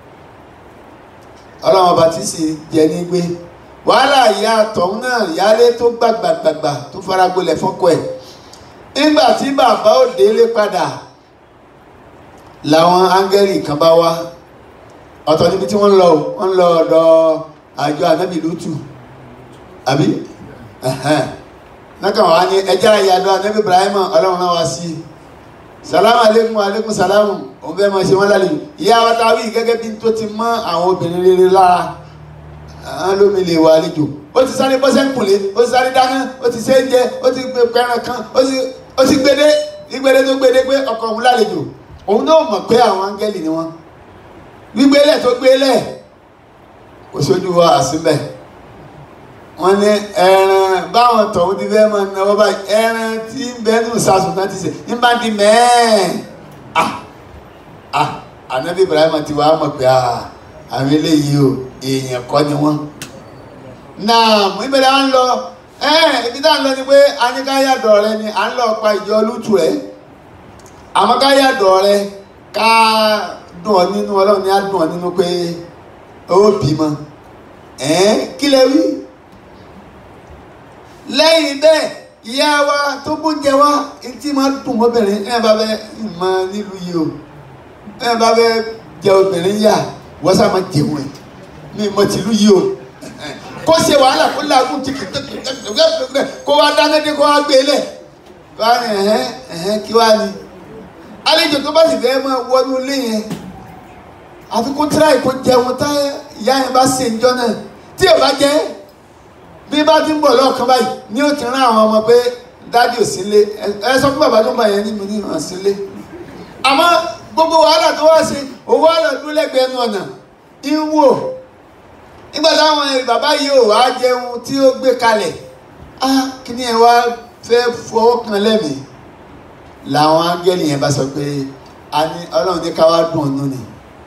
ọlọ́run ọba tí sì jẹ ní gbé wàhálà ìyá tọ̀hún náà ìyálé tó gbàgbàgbàgbà tó fara gbolẹ̀ fọ́kọ ẹ̀ nígbà tí bàbá ò délé padà làwọn áńgẹ́lì kan bá wá ọ̀tọ̀ níbi tí wọ́n lọ wọ́n lọ ọ̀dọ̀ àjọ ànábì Lútù àbí náà wá ní ẹjá ìyàdọ̀ ànábì Ibrahim ọlọ́run náà wá sí salamu alaikum alaikum salamu òun fẹ́ mọ̀ ṣe wọ́n lálẹ́ ìyá wa táwí gẹ́gẹ́ bí tó ti mọ́ àwọn obìnrin rere lára àwọn lómi lè wà àlejò ó ti sáré bọ́sẹ̀ ń kùnlé ó ti sáré dáná ó ti ṣe é jẹ ó ti gbé pẹran kan ó ti gbédé ìgbédé tó gbédé pé ọkọ òun lálejò òun náà mọ̀ pé àwọn áńgẹ́lì ni wọ́n gbígbélẹ̀ tó gbélẹ̀ kò sójú wa àsìbẹ̀ wọ́n ní ẹran báwọn tọ̀hún ti fẹ́ máa náwó báyìí ẹran tí ń bẹ nù sásùn náà ti sè ń bá di mẹ́ẹ̀ ah ah ànábì Ibrahim ti wá mọ̀ pé ah àwọn eléyìí o èèyàn kọ́ ni wọ́n náà mú ìbẹ̀rẹ̀ à ń lọ ẹ̀ ibi tá à ń lọ ni pé aníkáyàdọ̀ rẹ ni à ń lọ pa ìjọ lútù rẹ àmọ́ káyàdọ̀ rẹ ká dùn ọ nínú Ọlọ́run ni á dùn ọ nínú pé ó bímọ ẹ̀ kí lẹ wí lẹ́yìn bẹ́ẹ̀ ìyá wa tó gbóúnjẹ wá etí máa dùn mọ́bìnrin ẹ̀ bá bẹ́ ìmọ̀ nílùú yìí o ẹ̀ bá bẹ́ jẹ obìnrin yà wọ́n sá máa jẹun ẹ̀ mi mọ̀ tìlú yìí o kó ṣe wàhálà kó làágùn tí kó wá dáná dé kó wá gbé lẹ̀ wá ní ẹ̀hẹ́ ẹ̀hẹ́ kí wá ní àlejò tó bá sì fẹ́ máa wọnú ilé yẹn àfi kó tíráì kó jẹun tá ìyá yẹn bá ṣe ìjọ náà tí ò bá jẹ́ bí bá ti ń bọ̀ lọ́ọ̀kan báyìí ní ó ti rán àwọn ọmọ pé dádì ò sílé ẹ sọ fún bàbá tó ń bá yẹn ní mi ní ìràn sílé àmọ́ gbogbo wàhálà tó wá ṣe owó àlọ́ dúró lẹ́gbẹ̀ẹ́ ẹnu ọ̀nà ń wò nígbà táwọn bàbá yìí ò wá jẹun tí ó gbé kalẹ̀ á kí ni ẹ wá fẹ́ fọwọ́ kan lẹ́mìí làwọn áńgẹ́lì yẹn bá sọ pé a ní Ọlọ́run ní ká wá dùn ọ̀nù ni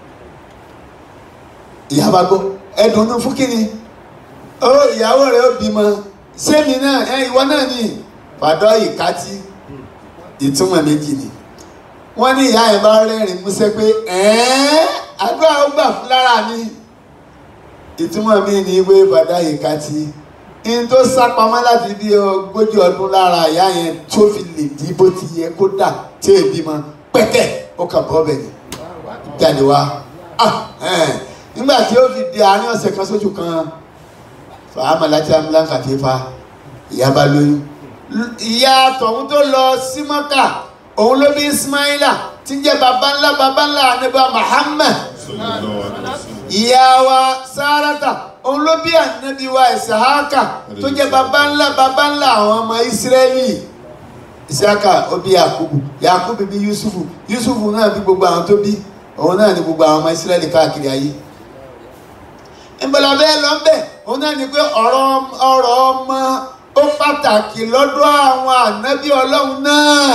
ìyá bá gbọ́ ẹ dùn ọ̀nù fún kí ni ó ìyàwó rẹ̀ ó bímọ sẹ́mi náà ẹ ìwọ náà ni fàdọ́ ìkátí ìtumọ̀ méjì ni wọ́n ní ìyá yẹn bá rẹ́rìn músẹ́ pé ẹ̀ẹ́n àdúrà ó gbà fún lára mi ìtumọ̀ mi ní ìwé fàdọ́ ìkátí in tó sápamọ́ láti bí ogójì ọdún lára ìyá yẹn tó fi lè di bó ti yẹ kó dà tí ò bímọ pẹ́kẹ́ ó kàn bọ́ bẹ̀ ni jáde wá nígbà tí ó fi di àárín ọ̀sẹ̀ kan sójú kan fàámà láti amúláǹkà fífa ìyá bá lóyún ìyá tọ̀hún tó lọ sí Mọ́kà òun ló bí Ismaila tí ń jẹ́ baba ńlá baba ńlá ànábì Muhammad ìyá wa Sárátà òun ló bí ànábì wa Ìsáhákà tó jẹ́ baba ńlá baba ńlá àwọn ọmọ Ísírẹ́lì Ìsáhákà ó bí Yakubu Yakubu bí Yusufu Yusufu náà bí gbogbo àwọn tó bí òun náà ní gbogbo àwọn ọmọ Ísírẹ́lì káàkiri ayé ìbọ̀lá bẹ́ẹ̀ lọ bẹ́ẹ̀ òun náà ni pé ọ̀rọ̀ ọ̀rọ̀ ọmọ ó pàtàkì lọ́dọ̀ àwọn ànábì Ọlọ́run náà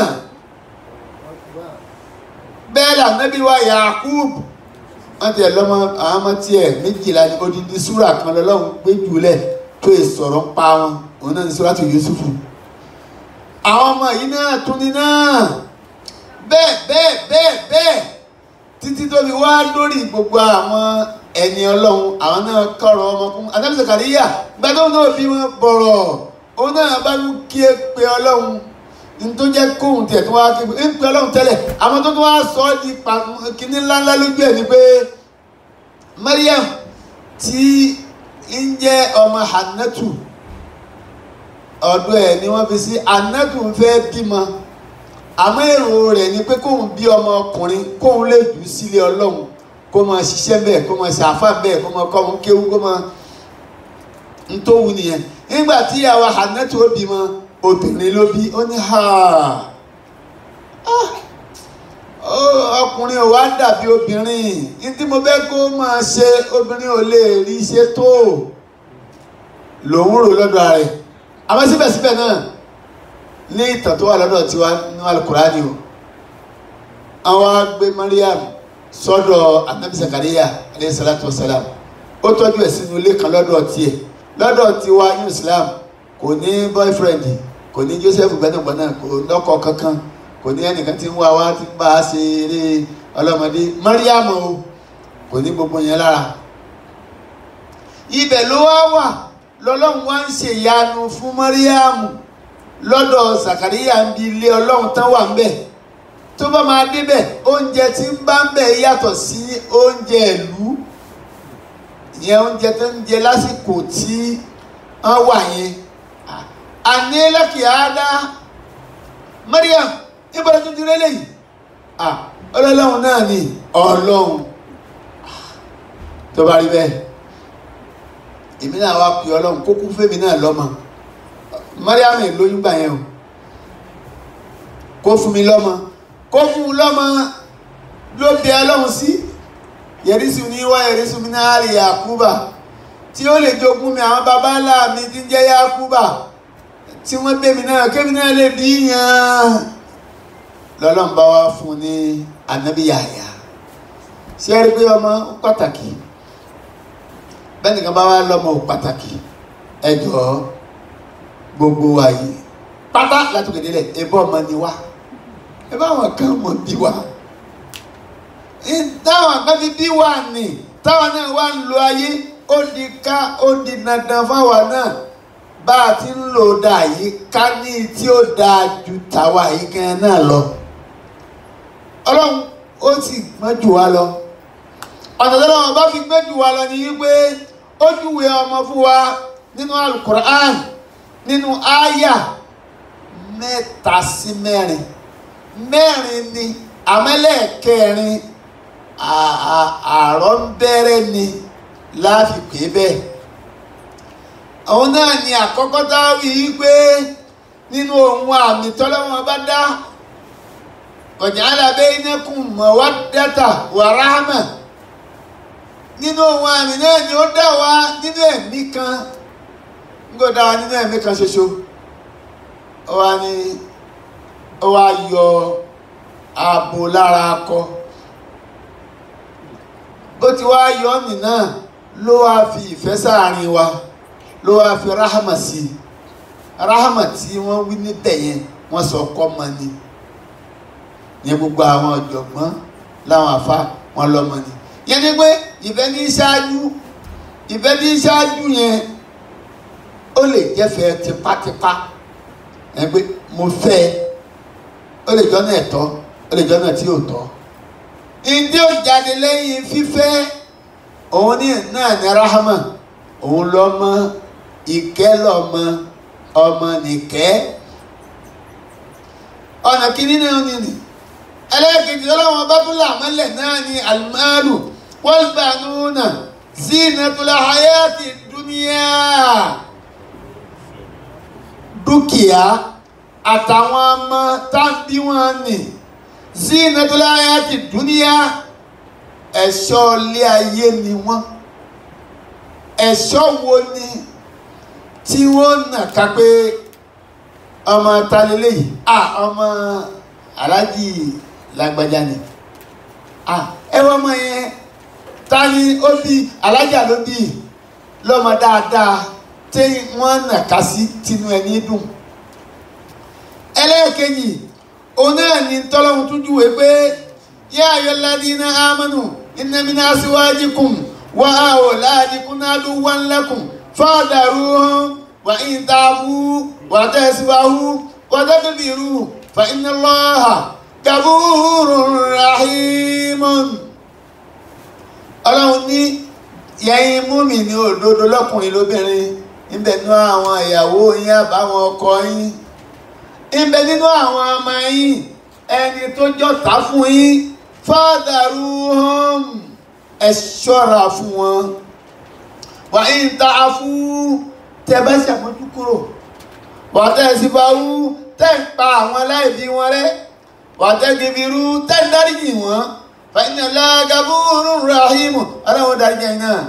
bẹ́ẹ̀ lànábì wa Yakub wọ́n ti ẹ̀ lọ́mọ àwọn ọmọ tiẹ̀ méjìlá ní odidi súrà kan lọ́lọ́run gbé jùlẹ̀ tó ìsọ̀rọ̀ ń pa wọn òun náà ní súrátù Yusufu àwọn ọmọ yìí náà tún ní náà bẹ́ẹ̀ bẹ́ẹ̀ bẹ́ẹ̀ bẹ́ẹ̀ títí tó fi wá lórí gbogbo àwọn ẹni Ọlọ́run àwọn náà kọ̀rọ̀ ọmọkún Ànábì Zakariya gbẹ́dọ̀ náà bí wọn bọ̀rọ̀ òun náà bá ń kí é pé Ọlọ́run ní tó jẹ́ kóhun tẹ̀ tó wá kí ń pé Ọlọ́run tẹ́lẹ̀ àwọn tó tó wá sọ ọ́ di kíní ńláńlá lójú ẹ̀ ni pé Mariam tí ń jẹ́ ọmọ Hannatu ọ̀dọ̀ ẹ̀ ni wọ́n fi sí Hannatu ń fẹ́ bímọ àmọ́ èrò rẹ̀ ni pé kóhun bí ọmọ ọkùnrin kóhun lè jù sílé Ọlọ́run kó máa ṣiṣẹ́ bẹ́ẹ̀ kó máa ṣàfà bẹ́ẹ̀ kó máa kọ́ ọmọ kéwú kó máa ń tó wù nìyẹn nígbà tí ìyàwó Hannatu ó bímọ obìnrin ló bí ó ní ha ọkùnrin ò wá dàbí obìnrin ní tí mo fẹ́ kó máa ṣe obìnrin ò lè rí ṣe tó lòun rò lọ́dọ̀ rẹ̀ àmọ́ síbẹ̀síbẹ̀ náà ní ìtàn tó wà lọ́dọ̀ tiwa ní Al-Qur'ani o àwọn agbé Mariam sọ́dọ̀ Ànábì Zakariya alayhi salatu wassalam ó tọ́jú ẹ̀ sínú ilé kan lọ́dọ̀ tiẹ̀ lọ́dọ̀ tiwa ní Islam kò ní boyfriend kò ní Joseph gbẹ́nàgbẹ́nà kò lọ́kọ kankan kò ní ẹnìkan tí ń wá wá tí ń bá a ṣe eré ọlọ́mọdé Mariam o kò ní gbogbo yẹn lára ibẹ̀ ló wá wà lọ́lọ́run wá ń ṣe ìyanu fún Mariam lọ́dọ̀ Zakariya ń bi ilé Ọlọ́run tán wà ń bẹ̀ tó bá máa débẹ̀ oúnjẹ tí ń bá ń bẹ̀ yàtọ̀ sí oúnjẹ ìlú ìyẹn oúnjẹ tó ń jẹ lásìkò tí wọ́n wà yẹn àní lẹ́kìá Mariam ìbọ̀dọ̀ tó ti rẹ́lẹ̀ yìí ọlọ́run náà ni ọlọ́run tó bá rí bẹ́ẹ̀ èmi náà wá pè Ọlọ́run kó kú fèmí náà lọ́mọ Mariam lóyún gbà yẹn o kó fún mi lọ́mọ kó fún un lọ́mọ ló bí Ọlọ́run sí yẹrísù ní wá yẹrísù mi náà rí Yakuba tí ó lè jogún mi àwọn baba ńlá mi tí ń jẹ́ Yakuba tí wọ́n bẹ́ mi náà kémi náà lè bí yàn lọ́lọ́run bá wá fún ní Ànábì Yahya ṣé ẹ rí pé ọmọ pàtàkì bẹ́ẹ̀ nìkan bá wá lọ́mọ pàtàkì ẹ jọ̀ọ́ gbogbo wa yìí pátá látòkè délẹ̀ ẹbọ ọmọ ni wá ẹ bá wọn kan mọ bí wa táwọn kan fi bí wa nì táwọn náà wá ń lo ayé ó di ká ó di dandan fáwa náà bá a ti ń lò dà yìí ká ní tí ó dáa ju tàwa yìí gan náà lọ Ọlọ́run ó sì gbọ́n jù wá lọ ọ̀nà tó lọ́wọ́ bá fi gbé jù wá lọ ni wípé ó júwe ọmọ fún wa nínú Al-Qur'an nínú àyà mẹ́ta sí mẹ́rin mẹ́rin ni àmẹ́lẹ́kẹrin àárọ̀ ń bẹ̀rẹ̀ ni láàfi pé bẹ́ẹ̀ àwọn náà ni àkọ́kọ́ dáwì wípé nínú ohun àmì tọ́lọ́wọ́n bá dá waja'ala bainakum mawaddata wa rahma nínú ohun àmì náà ni ó dá wa nínú ẹ̀mí kan nígbà dá wa nínú ẹ̀mí kan ṣoṣo ó wá ní ó wá yọ abo lára akọ bó ti wá yọ ọ́nì náà ló wá fi ìfẹ́ sáàrin wa ló wá fi ráhàmà sí i ráhàmà tí wọ́n wí níbẹ̀ yẹn wọ́n sọ kọ́mọ ni ní gbogbo àwọn ọ̀jọ̀gbọ́n láwọn àfa wọn lọ́mọ ni yẹn ni pé ìfẹ́ ní ṣáájú ìfẹ́ ní ṣáájú yẹn ó lè jẹ́fẹ́ tipátipá ẹ pé mo fẹ́ ó lè jọ́nà ẹ̀tọ́ ó lè jọ́nà tí ò tọ́ ìdí ò jáde lẹ́yìn fífẹ́ òun ní náà ní ráhámà òun lọ́mọ ìkẹ́ lọ́mọ ọmọ nìkẹ́ ọ̀nà kìíní náà nìyí ẹlẹ́ẹ̀kejì ọlọ́wọ́n bá tún là mọ́lẹ̀ náà ní almalu wal banuna zinatul hayati dunya dúkìá àtàwọn ọmọ tábí wọn ní zinatul hayati dunya ẹ̀ṣọ́ ilé ayé ni wọ́n ẹ̀ṣọ́ wo ni tí wọ́n nà ká pé ọmọ talẹ́lẹ́ yìí à ọmọ aláàjì lágbájá ni à ẹwọ́ ọmọ yẹn ta ni ó bí alájà ló bí lọ́mọ dáadáa tí wọ́n nà ká sí tinú ẹni dùn ẹlẹ́ẹ̀kejì òun náà ni tọ́lọ́hun tún júwe pé yá ayyuhalladhina amanu inna min azwajikum wa awladikum aduwwan lakum fahdaruhum wa in ta'fu wa tasfahu wa tadbiru fa inna Allaha ghafurur rahimun. Ọlọ́run ní yẹ̀yin mùmínì òdodo lọ́kùnrin lóbìnrin níbẹ̀ nínú àwọn ìyàwó yín àbáwọn ọkọ yín níbẹ̀ nínú àwọn ọmọ yín ẹni tó jọ̀tá fún yín fahdaruhum ẹ ṣọ́ra fún wọn wa in ta'fu tẹ́ bá ṣàmójú kúrò wa tasfahu tẹ́ ń pa àwọn aláìbí wọn rẹ́ wa tagfiru tẹ́ ń dáríjì wọn fa inna Allaha ghafurur rahim aláwọ̀ dáríjì ẹ̀yìn náà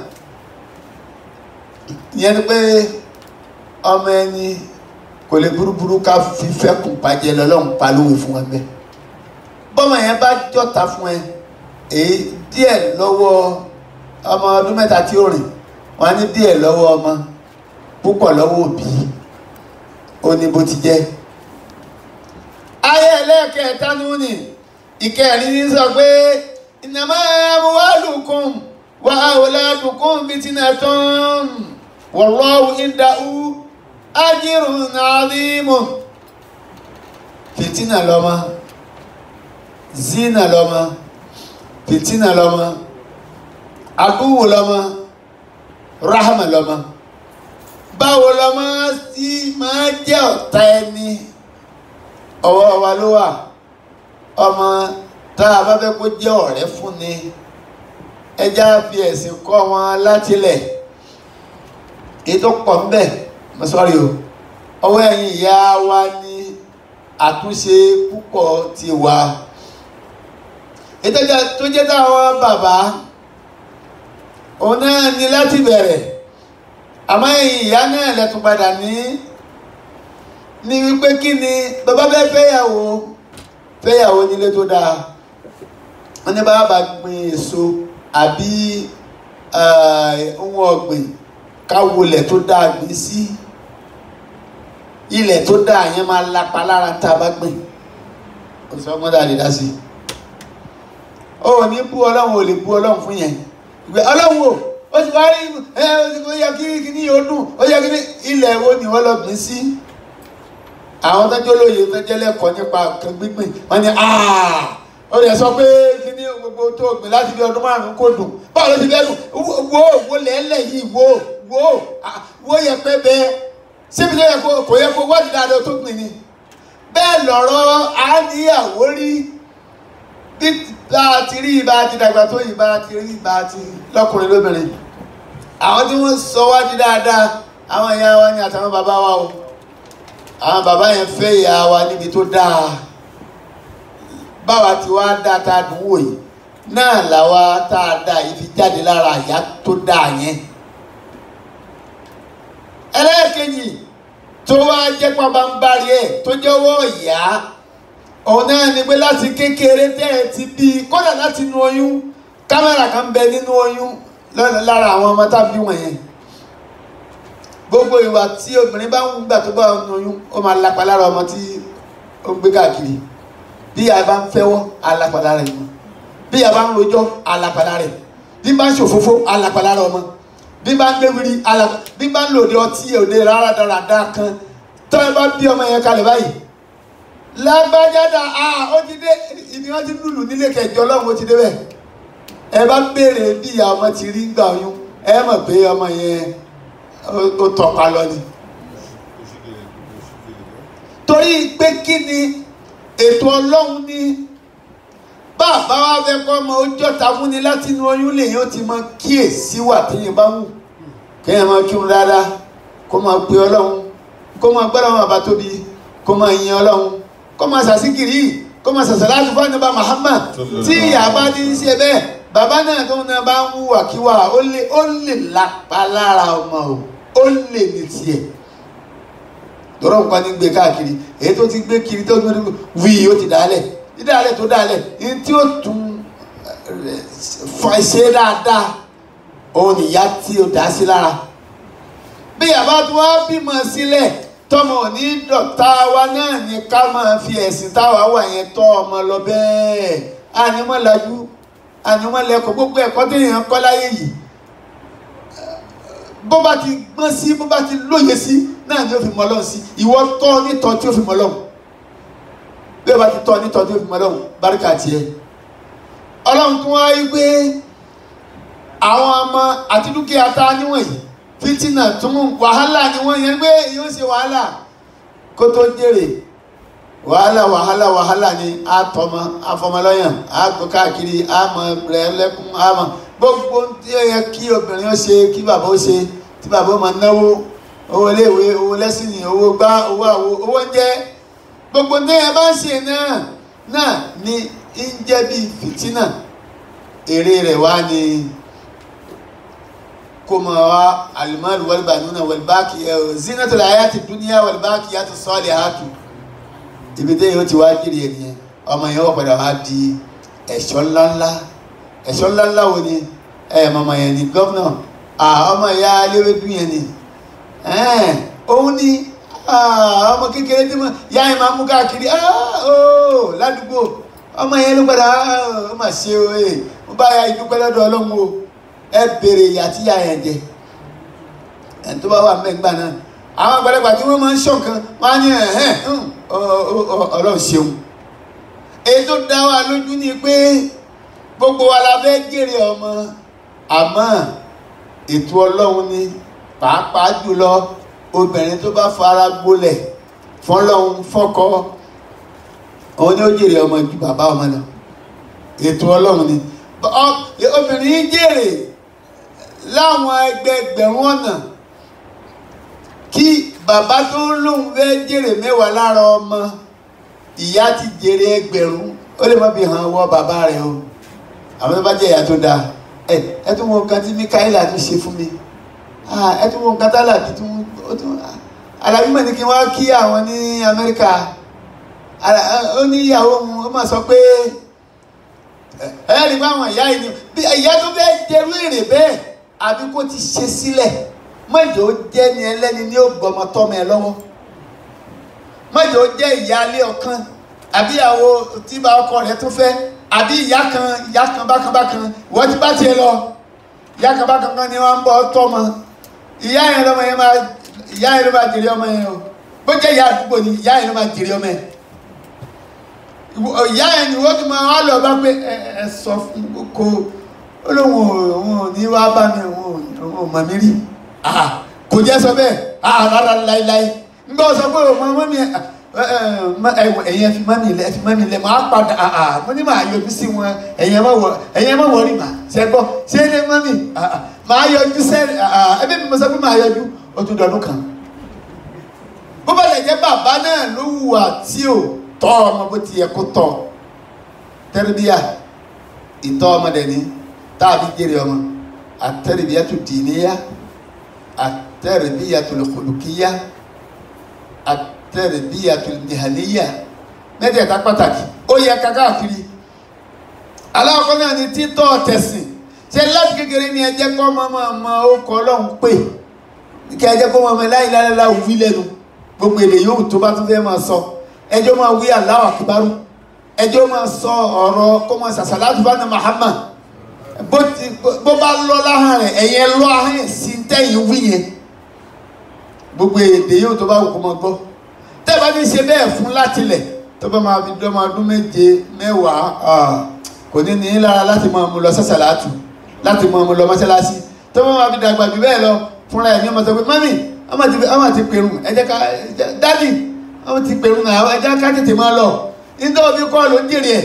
ìyẹn ni pé ọmọ ẹni kò lè burúburú ká fífẹ́ kùn pàjẹ́ lọ́lọ́run palówó fún ẹ bẹ́ẹ̀ bọ́mọ yẹn bá jọ́ta fún ẹ èyí díẹ̀ lọ́wọ́ ọmọ ọdún mẹ́ta tí ó rìn wọ́n á ní díẹ̀ lọ́wọ́ ọmọ púpọ̀ lọ́wọ́ òbí ó ní bó ti jẹ́ ayé ẹlẹ́ẹ̀kẹta ní òní ìkẹrin ní sọ pé innama amwalukum wa awladukum fitnatun wallahu indahu ajrun azimun fìtínà lọ́mọ zina lọ́mọ fìtínà lọ́mọ àdúwò lọ́mọ rahama lọ́mọ báwo lọ́mọ sí máa jẹ́ ọ̀tá ẹni ọwọ́ wa ló wà ọmọ tá a bá fẹ́ kó jẹ́ ọ̀rẹ́ fún ni ẹjá fi ẹ̀sìn kọ́ wọn látilẹ̀ ètò pọ̀ ń bẹ̀ mo sọ́rí o ọwọ́ ẹ̀yin ìyá wa ní àtúnṣe púpọ̀ ti wà ètò tó jẹ́ táwọn bàbá òun náà ní láti bẹ̀rẹ̀ àmọ́ ẹ̀yin ìyá náà lẹ́tún padà ní ní wípé kí ni bàbá fẹ́ fẹ́yàwó fẹ́yàwó nílé tó dáa wọ́n ní bàbá bá gbin èso àbí ohun ọ̀gbìn káwọlẹ̀ tó dáa gbìn sí ilẹ̀ tó dáa yẹn máa lapa lára tá a bá gbìn òsì ọmọdé àlè dá sí ó ní bú ọlọ́run ò lè bú ọlọ́run fún yẹn ìgbẹ́ ọlọ́run o ó ti wá rí ẹ ó yẹ kí kíní yóò dùn ó yẹ kí ilẹ̀ wo ni wọ́n lọ gbìn sí àwọn tọ́jú olóye tọ́jú ẹlẹ́kọ̀ọ́ nípa nǹkan gbígbìn wọ́n ní ó lè sọ pé kíní gbogbo tó gbìn láti bí ọdún márùn-ún kò dùn báwo ló ti bẹ́ẹ̀ dùn wo wo lẹ́lẹ̀ yìí wo wo wo yẹ pé bẹ́ẹ̀ síbi tó yẹ kó yẹ kó wádìí dáadáa tó gbìn ni bẹ́ẹ̀ lọ̀rọ̀ àníyàwó rí bí bá a ti rí ibà ti dàgbà tó yìí bá a ti rí ibà ti lọ́kùnrin lóbìnrin àwọn tí wọ́n sọ wádìí dáadáa àwọn ìyá wa ni àtàwọn bàbá wa o àwọn bàbá yẹn fẹ́ ìyá wa níbi tó dáa báwa ti wá dáa tá a dùn wò yìí náà làwa tá a dáa yìí fi jáde lára ìyá tó dáa yẹn ẹlẹ́ẹ̀kejì tó wá jẹ́ pàbàmbarì ẹ̀ tó jẹ́wọ́ ìyá òun náà ni pé láti kékeré tẹ́ ẹ ti bí kódà láti inú oyún kámẹ́rà kan bẹ nínú oyún lára àwọn ọmọ tábí wọ̀nyẹn gbogbo ìwà tí obìnrin bá ń gbà tó bá ń oyún ó máa lápa lára ọmọ tí ó ń gbé káàkiri bí ìyá bá ń fẹ́wọ́ alápa lára ẹ̀ bí ìyá bá ń rojọ́ alápa lára ẹ̀ bí bá ń ṣòfófó alápa lára ọmọ bí bá ń gbé wiri alápa bí bá ń lòdì ọtí òde rárá dáradára kan tó ẹ bá bí ọmọ yẹn kalẹ̀ báyìí lágbájáda a ó ti dé ìní wọn ti lùlù nílé kẹjọ lọ́hùn ó ti dé bẹ́ẹ̀ ẹ bá béèrè bí ìyá ọmọ ti rí gbà oyún ẹ mọ̀ pé ọmọ yẹn ó tọpa lọ ni torí pé kí ni ètò ọlọ́run ní bàbá wa fẹ́ kọ́ ọmọ ojọ́ta fún ni láti inú oyún lèyìn ó ti mọ kíyèsí wà téèyàn bá wù kéèyàn máa kírun dáadáa kó máa pe ọlọ́run kó máa gbọ́dọ̀ wọn bàbá tóbi kó máa yin ọlọ́run kó máa sàṣìkiri kó máa sàṣàlátù fún ànábì Muhammad tí ìyá bá ti ń ṣe bẹ́ẹ̀ bàbá náà tó náà bá ń wúwà kíwà ó lè ó lè lápá lára ọmọ o ó lè ní tiẹ̀ lọ́rọ̀ nǹkan ní gbé káàkiri èyí tó ti gbé kiri tó gbé wí ó ti dálẹ̀ dídálẹ̀ tó dálẹ̀ ní tí ó tún ṣe dáadáa òun nìyá tí ó dá sí lára bí ìyá bá tún wá bímọ sílẹ̀ tọmọ ní dọ̀tá wa náà ní ká máa fi ẹ̀sìn táwa wà yẹn tọ́ ọmọ lọ bẹ́ẹ̀ ànímọ́ lajú ànímọ́ lẹ́kọ̀ọ́ gbogbo ẹ̀kọ́ tó yẹn kọ́ láyé yìí bó bá ti gbọ́n sí bó bá ti lóye sí náà ni ó fi mọ Ọlọ́run sí ìwọ tọ́ nítọ́ tí ó fi mọ Ọlọ́run bí ó bá ti tọ́ nítọ́ tí ó fi mọ Ọlọ́run báríkà tiẹ̀ Ọlọ́run tún wáyé pé àwọn ọmọ àti dúkìá tá a níwọ̀n yìí fìtínà tún mú wàhálà ni wọ́n yẹn gbé yóò ṣe wàhálà kó tó jèrè wàhálà wàhálà wàhálà ni a tọmọ afọmọlọ́yàn a gbọ́ káàkiri a mọ rẹ̀ lẹ́kún a mọ gbogbo tí ó yẹ kí obìnrin ó ṣe kí bàbá ó ṣe tí bàbá ó máa náwó owó iléèwé owó lẹ́sìnì owó gbá owó àwo owó oúnjẹ gbogbo ní ẹ bá ń ṣe náà náà ni ń jẹ́ bí fìtínà èrè rẹ̀ wá ní kó máa wá al-malu wal-banuna wal-baqi zinatul hayati dunya wal-baqiyatu salihatu ibi tí yóò ti wá kiri ènìyàn ọmọ yẹn wọ́n padà wá di ẹ̀ṣọ́ ńláńlá ẹ̀ṣọ́ ńláńlá wo ni ẹ̀ mọ̀mọ́ yẹn ni gọ́vnà ọmọ ìyá Aléwédú yẹn ni òun ni ọmọ kékeré tí mo yá ẹ̀ máa mú káàkiri ládùúgbò ọmọ yẹn ló padà ó mà ṣe o ẹ̀ mo bá ya ìdúpẹ́ lọ́dọ̀ Ọlọ́run o ẹ bèrè ìyá tí yá yẹn jẹ ẹ̀ tó bá wà mẹ́gbà náà àwọn àgbàlagbà tí wọ́n máa ń ṣọ̀kan wọ́n á ní ẹ̀hẹ́n Ọlọ́run ṣeun èyí tó dá wa lójú ni pé gbogbo wa la fẹ́ jèrè ọmọ àmọ́ ètò Ọlọ́run ni pàápàá jùlọ obìnrin tó bá fara gbolẹ̀ fọlọ́run fọ́kọ òun ni ó jèrè ọmọ ju bàbá ọmọ lọ ètò Ọlọ́run ni obìnrin jèrè láwọn ẹgbẹgbẹ̀rún ọ̀nà bàbá tó lóun fẹ́ jèrè mẹ́wàá lára ọmọ ìyá ti jèrè ẹgbẹ̀rún ó lè má fi hàn wọ bàbá rẹ̀ o àwọn tó bá jẹ́ ìyá tó dáa ẹ ẹ tún wo nǹkan tí Mikaela tún ṣe fún mi ẹ tún wo nǹkan tá Àlàbí tún Àlàbí mọ̀ ní kí wọ́n kí àwọn ní Amẹ́ríkà ó ní ìyàwó òun ó mà sọ pé ẹ rí báwọn ìyá yìí bí ìyá tó fẹ́ jẹrú èrè bẹ́ẹ̀ àbí kó ti ṣe sílẹ̀ mọ̀jọ́ ó jẹ́ ni ẹlẹ́ni ní ó gbọmọ tọ́mọ ẹ lọ́wọ́ mọ̀jọ́ ó jẹ́ ìyáálé ọ̀kan àbí ìyàwó tí bá ọkọ rẹ̀ tó fẹ́ àbí ìyá kan ìyá kan bákan bákan wọ́n ti bá tiẹ̀ lọ ìyá kan bákan kan ni wọ́n ń bọ́ tọ́mọ ìyá yẹn lọ́mọ yẹn máa ìyá yẹn ló máa jèrè ọmọ yẹn o bó jẹ́ ìyá àdúgbò ni ìyá yẹn ló máa jèrè ọmọ yẹn ìyá yẹn ni wọ́n ti máa wá lọ bá pé ẹ sọ fún kó ó lóun ò ní wá bá mi òun ò mọ̀ mí rí kò jẹ́ sọ bẹ́ẹ̀ rárá láíláí nígbà ó sọ pé òun mọ́ mi ẹ̀yìn ẹ̀fí mọ́mí ilẹ̀ ẹ̀fí mọ́mí ilẹ̀ máa padà àà mo ní máa yọjú sí wọn ẹ̀yìn ẹ̀mọ́ wọ̀rí mà ṣẹ́gbọ́ ṣé ilé mọ́mí máa yọjú sẹ́rẹ̀ àà ẹbí mi mo sọ pé máa yọjú ó tún dọdún kan bó bá lè jẹ́ bàbá náà ló wùwà tí ò tọ́ ọmọ bó ti yẹ kó tọ́ tẹ́rìbíyà ìtọ́ ọmọdé ní tàbí jèrè ọmọ àtẹ́rìbíyà tó dì níyà àtẹ́rìbíyà tó lè kòlùkíyà àtẹ́rìbíyàtul mihaniya mẹ́tẹ̀ẹ̀ta pàtàkì ó yẹ kákàkiri aláwọ̀kọ́ náà ni títọ́ tẹ̀sìn ṣe láti kékeré ní ẹjẹ́ kọ́ mọ́ ọmọ ọkọ̀ ọlọ́run pé kí ẹjẹ́ kọ́ mọ́ ọmọ láìláìlá wí lẹ́nu gbogbo èdè yóò tó bá tún fẹ́ máa sọ ẹjọ́ máa wí Allahu akbar ẹjọ́ máa sọ ọ̀rọ̀ kó máa sàṣàlátù bá ní Muhammad bó bá lọ láhàn rẹ̀ ẹ̀yẹ lọ ahẹ́ sí tẹ́yìn wí yẹn gbogbo èdè yóò tó bá wù kó máa gbọ́ tẹ́bà ní ṣe bẹ́ẹ̀ fún látilẹ̀ tó bá máa fi dọ́mọ ọdún méje mẹ́wàá kò ní ní lára láti máa mú lọ sàṣàlátù láti máa mú lọ mọ́ṣáláṣí tó bá máa fi dàgbà jù bẹ́ẹ̀ lọ fúnra ẹ̀ ní ọmọ sọ pé mami ọmọ ti pèrún ẹ jẹ́ ká dádì ọmọ ti pèrún náà ẹ jẹ́ ká tètè máa lọ nígbà òbí kọ́ ló ń jèrè ẹ̀.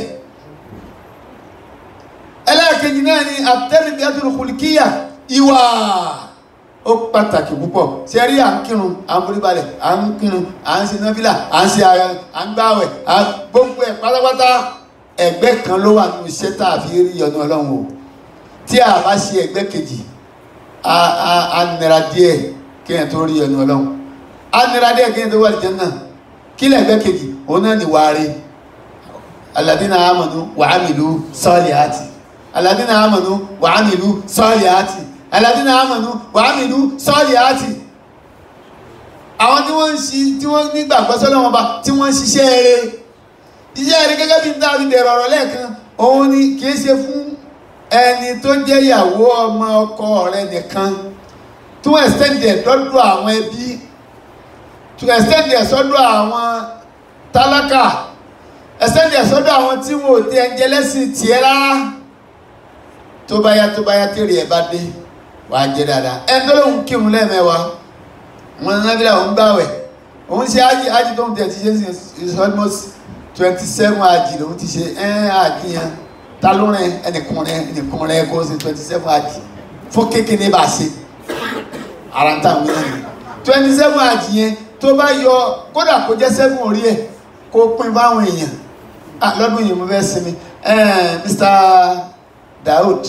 ẹlẹ́ẹ̀kejì náà ni at-tarbiyatul khulqiyya ìwà ó pàtàkì púpọ̀ ṣe rí à ń kírun à ń foríbalẹ̀ à ń kírun à ń ṣe náfìlà à ń ṣe ara à ń gbààwẹ̀ gbogbo ẹ̀ pátápátá ẹgbẹ́ kan ló wà nínú iṣẹ́ tá a fi rí ọ̀nà ọlọ́run o tí a bá ṣe ẹgbẹ́ kejì a nira díẹ̀ kéèyàn tó rí ọ̀nà ọlọ́run a nira díẹ̀ kéèyàn tó wà lìjẹ́ náà kí lẹ̀ ẹgbẹ́ kejì òun náà ní wàárí alladhina amanu wa amilu salihati alladhina amanu wa amilu salihati alladhina amanu wa amilu salihati àwọn tí wọ́n ń ṣi tí wọ́n nígbàgbọ́ sọ́lọ́wọ́n bá tí wọ́n ń ṣiṣẹ́ eré iṣẹ́ eré gẹ́gẹ́ bí n ta fi dẹ̀rọ̀ ọ̀rọ̀ lẹ́ẹ̀kan òun ni kìí ṣe fún ẹni tó jẹ́ ìyàwó ọmọ ọkọ rẹ̀ nìkan tó extend ẹ̀ dọ́dọ̀ àwọn ẹbí to extend ẹ̀ sọ́dọ̀ àwọn tálákà extend ẹ̀ sọ́dọ̀ àwọn tí wọn ò tẹ ẹ̀jẹ̀ lẹ́sìn tiẹ̀ rárá tó bá yá tó bá yá tèrè ẹ̀ bá dé wàá jẹ dáadáa ẹni tó lóun kírun lẹ́ẹ̀mẹ́wàá wọn ní nábìlà òun gbàwẹ̀ òun ṣe ájì ájì tó ń tẹ̀ ti ṣe is almost twenty seven ájì lòun ti ṣe ẹ́ ájì yẹn ta ló rẹ ẹnìkan rẹ ẹnìkan rẹ kó ṣe twenty seven ájì fún kékeré bá ṣe ara ń tà wí náà twenty seven ájì yẹn tó bá yọ kódà kó jẹ́ seven orí ẹ̀ kó pín báwọn èèyàn lọ́dún yìí mo fẹ́ sinmi Mr. Daoud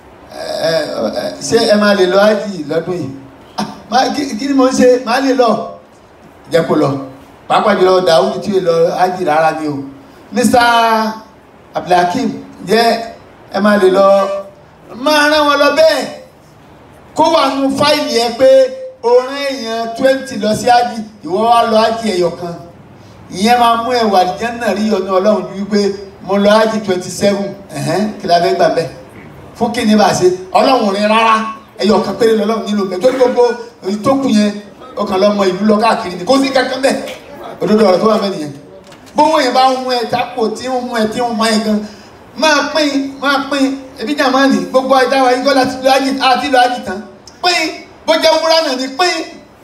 ṣé ẹ máa lè lọ ájì lọ́dún yìí kí ni mo ń ṣe máa lè lọ jẹ́ kó lọ pàápàá jùlọ Daoud tí ó lọ ájì rárá ni o Mr. Abdulhakeem jẹ́ ẹ máa lè lọ máa rán wọn lọ bẹ́ẹ̀ kó wà nù fáìlì ẹ pé orin èèyàn twenty lọ sí ájì ìwọ wá lọ ájì ẹyọ kan ìyẹn máa mú ẹwà àdìjẹ́ náà rí ọ̀nà ọlọ́run ju wípé mo lọ ájì twenty seven kí la fẹ́ gbà bẹ́ẹ̀ fún kí ni bá a ṣe ọlọ́run rin rárá ẹyọ kan péré lọ́lọ́run nílò bẹ́ẹ̀ tó ní gbogbo ìtókù yẹn ọkàn lọ́mọ ìlú lọ káàkiri ni kó sí kankan bẹ́ẹ̀ òdodo ọ̀rọ̀ tó wà mẹ́ nìyẹn gbówó yẹn bá ń mú ẹ tápò tí ń mú ẹ tí ń mú ẹ gan máa pín máa pín ebi jà máa nì gbogbo ẹja wa igọ́ láti lọ ájì àti lọ ájì tán pín bó jẹ́ wúrà náà ni pín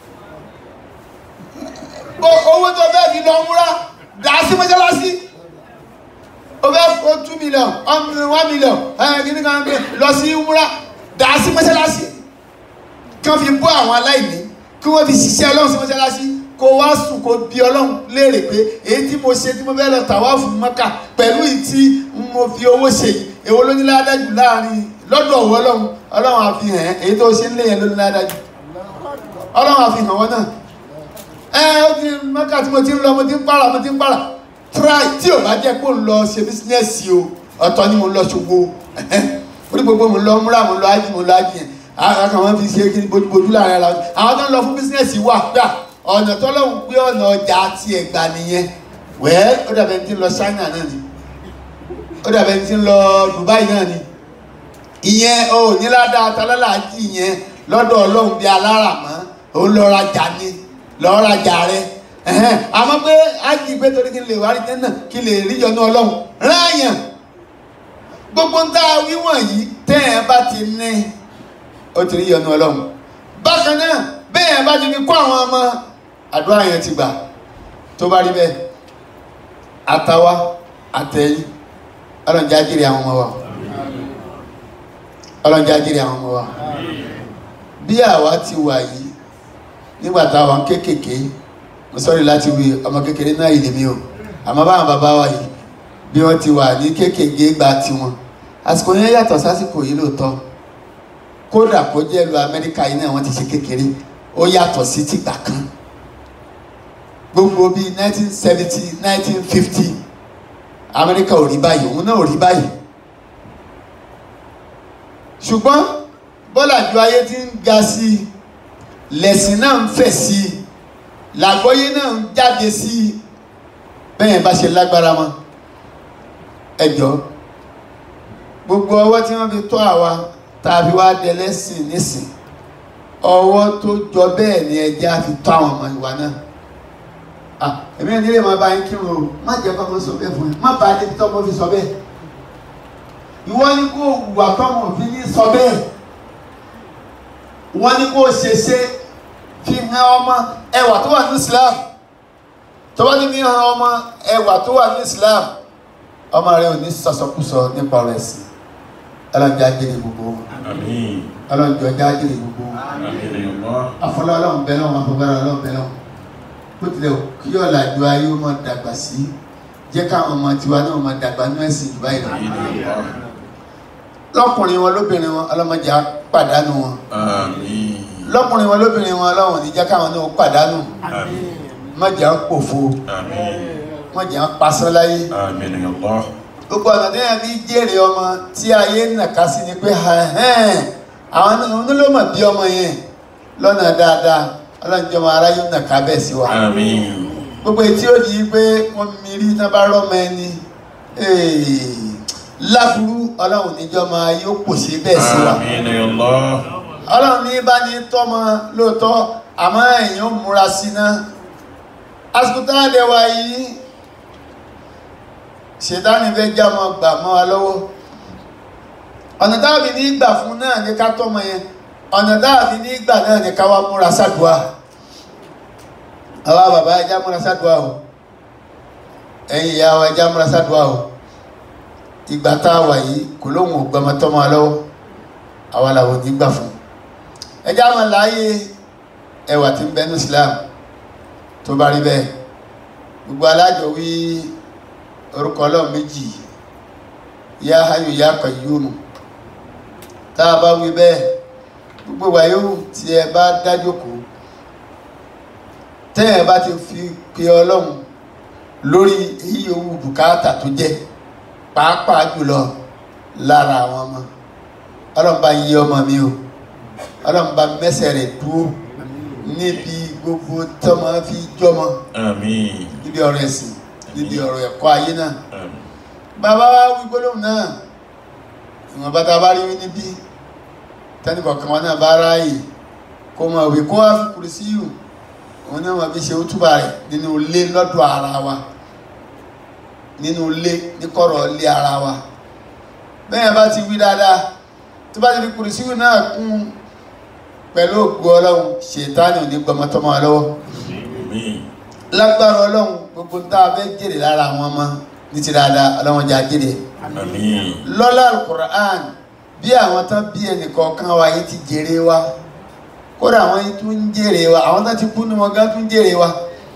owó tó bẹ́ẹ̀ fi lọ wúrà dà á sí mọ́ṣáláṣí o bẹ́ẹ̀ fọ two million one million kìíní kan lọ sí wúrà dà á sí mọ́ṣáláṣí kí wọ́n fi bọ́ àwọn aláìní kí wọ́n fi ṣiṣẹ́ ọlọ́run sí mọ́ṣáláṣí kó wá sùn kó bi Ọlọ́run léèrè pé èyí tí mo ṣe tí mo fẹ́ lọ tàwáàfù Mẹ́kà pẹ̀lú èyí tí mo fi owó ṣe yìí èwo ló ní ládájú láàrin lọ́dọ̀ ọ̀wọ́ Ọlọ́run Ọlọ́run àfihàn èyí tó ṣe ń lé yẹn ló ní ládájú Ọlọ́run àfihàn wọn náà ẹ ó ti Mẹ́kà tí mo ti ń lọ mo ti ń para mo ti ń para try tí ò bá jẹ́ kó ń lọ ṣe bísínẹ́sì o ọ̀tọ̀ ni mo lọ ṣògo orí gbogbo mo lọ múra mo lọ ájì mo lọ ájì yẹn àwọn kan wọn fi ṣe kí ni bójúbójú láàrin ara àwọn tó ń lọ fún bísínẹ́sì wà gbà ọ̀nà tó lọ́hùn pé ọ̀nà ọjà àti ẹ̀gbà nìyẹn wẹ́ẹ́ ó dàbẹ̀ ní ti ń lọ China náà ni ó dàbẹ̀ ní ti ń lọ Dubai náà ni ìyẹn ò ní ládàá találàájì yẹn lọ́dọ̀ Ọlọ́run bíi aláràmọ́ ó lọ rajà ni lọ́ọ́ rajà rẹ àmọ́ pé ájì pé torí kí n lè wá rí jẹ́nà kí n lè rí yọ́nú Ọlọ́run ráyàn gbogbo ń dá wíwọ̀n yìí tẹ́ ẹ bá ti ní ó ti rí yọ́nú Ọlọ́run bákan náà bẹ́ẹ̀ ẹ bá ti fi kó àwọn ọmọ àdúrà yẹn ti gbà tó bá rí bẹ́ẹ̀ àtàwa àtẹ̀yìn Ọlọ́run jẹ́ àjírí àwọn ọmọ wa Ọlọ́run jẹ́ àjírí àwọn ọmọ wa bí àwa ti wà yìí nígbà táwọn kéékèèké mo sọ́rí láti wí ọmọ kékeré náà ìlè mi o àmọ́ báwọn bàbá wa yìí bí wọ́n ti wà ní kéékèèké gba tiwọn àsìkò yẹn yàtọ̀ sásìkò yìí lóòótọ́ kódà kó jẹ́ ìlú Amẹ́ríkà yìí náà wọ́n ti ṣe kékeré ó yàtọ̀ sí tìgbà kan gbogbo bíi nineteen seventy nineteen fifty Amẹ́ríkà ò rí báyìí òun náà ò rí báyìí ṣùgbọ́n bọ́lá ju ayé ti ń ga sí i lẹ̀sìn náà ń fẹ̀ sí i làgbọ́yé náà ń jáde sí bẹ́ẹ̀ bá ṣe lágbára mọ́ ẹjọ́ gbogbo ọwọ́ tí wọ́n fi tọ́ àwa tàbí wá dẹlẹ́sìn nísìn ọwọ́ tó jọ bẹ́ẹ̀ ni ẹjẹ́ á fi tọ́ àwọn ọmọ ìwà náà èmi ẹni lè máa bá yín kírun o má jẹ́ kọ́ mọ́ sọ bẹ́ẹ̀ fún yín má bá dé tọ́ mọ́ fi sọ bẹ́ẹ̀ ìwọ ni kó wà tọ́mọ̀ fi ní sọ bẹ́ẹ̀ wọ́n ní kó ṣe ṣe fi hàn ọmọ ẹwà tó wà ní Islam tó bá ní fi hàn ọmọ ẹwà tó wà ní Islam ọmọ rẹ ò ní sọsọkúsọ nípa ọ̀rọ̀ ẹ̀sìn ọlọ́njà jẹ́rìí gbogbo ọlọ́njà jẹ́rìí gbogbo afọlọ́ ọlọ́run bẹ́ẹ̀ náà wọn fọwọ́rọ́ ọlọ́run bẹ́ẹ̀ náà bó tilẹ̀ kí ọ̀làjú ayé ó máa dàgbà sí jẹ́ káwọn ọmọ tiwa náà máa dàgbà ní ẹ̀sìn jù báyìí lọ lọ́kùnrin wọn lóbìnrin wọn ọlọ́mọdé á pàdánù wọn lọ́kùnrin wọn lóbìnrin wọn ọlọ́run ní jẹ́ káwọn náà pàdánù mọ̀jà ń pòfo mọ̀jà ń pasán láyé gbogbo ọ̀nà tí yẹn fi jèrè ọmọ tí ayé nàka sí ni pé àwọn onílọ́mọ̀ bí ọmọ yẹn lọ́nà dáadáa ọlọ́run jọmọ aráyé nàka bẹ́ẹ̀ sí wa gbogbo etí ó di pé wọ́n mírí tí wọ́n bá rọ́mọ ẹni láburú ọlọ́run níjọ́ máa yóò pòṣe bẹ́ẹ̀ sí wa ọlọ́run ní bá ní tọ́mọ lóòótọ́ àmọ́ èèyàn múra sí náà àsìkò tá a lè wá yìí ṣètánì fẹ́ já ọmọ gbà mọ́ wa lọ́wọ́ ọ̀nà táàbí ní ìgbà fún náà ní ká tọ́mọ yẹn ọ̀nà táàbí ní ìgbà náà ní ká wá múra sádùá àwa bàbá ẹjá múra sádùá o ẹ̀yin ìyá wa ẹjá múra sádùá o ìgbà tá a wà yìí kò lóhùn ò gbọmọ tọ́mọ lọ́wọ́ àwa làwọn ò ní gbà fún ẹjá máa láàyè ẹwà tí ń bẹ ní Islam tó bá rí bẹ́ẹ̀ gbogbo alájọ wí orúkọ Ọlọ́run méjì yá hayyu yá qayyum tá a bá wí bẹ́ẹ̀ gbogbo wa yóò tí ẹ bá dájókòó tẹ́ ẹ bá ti fi pe Ọlọ́run lórí iye owó bùkátà tó jẹ́ pàápàá jùlọ lára àwọn ọmọ Ọlọ́run bá yí ọmọ mi o Ọlọ́run bá mẹ́sẹ̀ rẹ̀ dúró níbi gbogbo tọ́mọ fi jọmọ àmín níbi ọ̀rọ̀ ẹ̀sìn níbi ọ̀rọ̀ ẹ̀kọ́ ayé náà bàbá wa wí gbólóhùn náà ìwọ̀n bàtà bá rí níbi tẹ́nìkọ̀ọ̀kan wọn náà bá ráàyè kó mọ̀ wí kó wá fi kùrù sí yù òun náà wọ́n fi ṣe útúbà rẹ̀ nínú ilé lọ́dọ̀ ara wa nínú ilé níkọ̀rọ̀ ilé ara wa bẹ́ẹ̀ bá ti wí dáadáa tó bá ti fi kùrù sí yù náà kún pẹ̀lú ògbó Ọlọ́run ṣètánì ò ní gbọmọtọmọ lọ́wọ́ lágbára Ọlọ́run gbogbo ń tá a fẹ́ jèrè lára àwọn ọmọ ní ti dáadáa Ọlọ́run jà jèrè lọ́lá Al-Qur'an bí àwọn tán bí ẹnìkọ̀ọ̀kan wa yìí ti jèrè wa kódà àwọn yìí tún ń jèrè wa àwọn tán ti kú ní wọn gán tún jèrè wa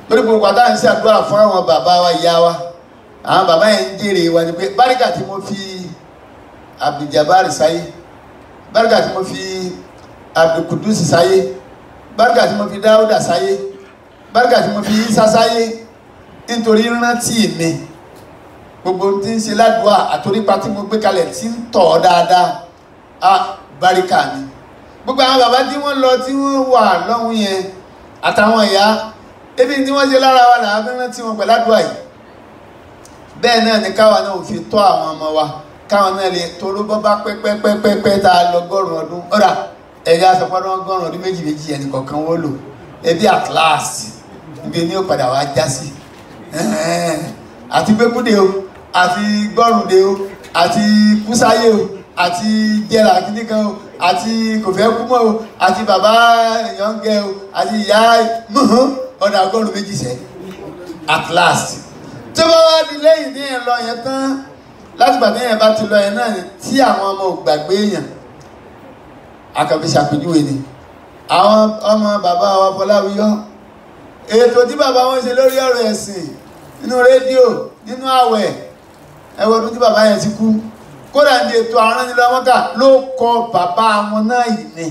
lórí gbogbo àtàwọn ń ṣàdúrà fún àwọn bàbá wa ìyá wa àwọn bàbá yẹn ń jèrè wa ni pé báríkà tí mo fi Abdul-Jabbar sáyé, báríkà tí mo fi Abdul-Qudus sáyé, báríkà tí mo fi Dáúdà sáyé, báríkà tí mo fi Isa sáyé, nítorí rántí mi gbogbo tí ń ṣe ládùúgbà àtòrípa tí mo gbé kalẹ̀ tí ń tọ̀ dáadáa á báríkà mi. Gbogbo àwọn bàbá tí wọ́n lọ tí wọ́n wà lọ́hùn yẹn àtàwọn ìyá ebi tí wọ́n ṣe lára wa làwọn fẹ́ràn tí wọ́n pẹ̀lú àdúrà yìí. Bẹ́ẹ̀ náà ni káwa náà ò fi tọ́ àwọn ọmọ wa káwọn náà lè toró bọ́ bá pẹ́pẹ́pẹ́pẹ́ tá a lọ gọ́rùn ọdún ọ̀rà ẹ̀yà àsọpọ̀dọ̀ gọ́rùn ọdún méjì méjì ẹnì kọ̀ọ̀kan wọ́n lò ebi àkíláàsì ibi ní ó padà wá já sí àti gbẹ́kúdé o àti gbọ́rùndé o àti kúsáyé o àti jẹ́ra kìnnìkan o àti kò fẹ́ kú mọ́ o àti bàbá yọ̀ǹgẹ́ o àti ìyá mọ̀hún ọ̀dà ọgọ́rùn méjì sẹ́ at last tó bá wá di lẹ́yìn ní ẹ̀ lọ yẹn tán láti gbà téèyàn bá ti lọ yẹn náà tí àwọn ọmọ ò gbàgbé èèyàn akàbí ṣàpèjúwe ni àwọn ọmọ bàbá wa Fọláwíyọ́ ètò tí bàbá wọn ṣe lórí ọ̀rọ̀ ẹ̀sìn nínú rédíò nínú àwẹ̀ ẹwọ́n ọdún tí bàbá yẹn ti kú kódà ní ètò aránilọ́mọ́kà ló kọ bàbá wọn náà yìí ni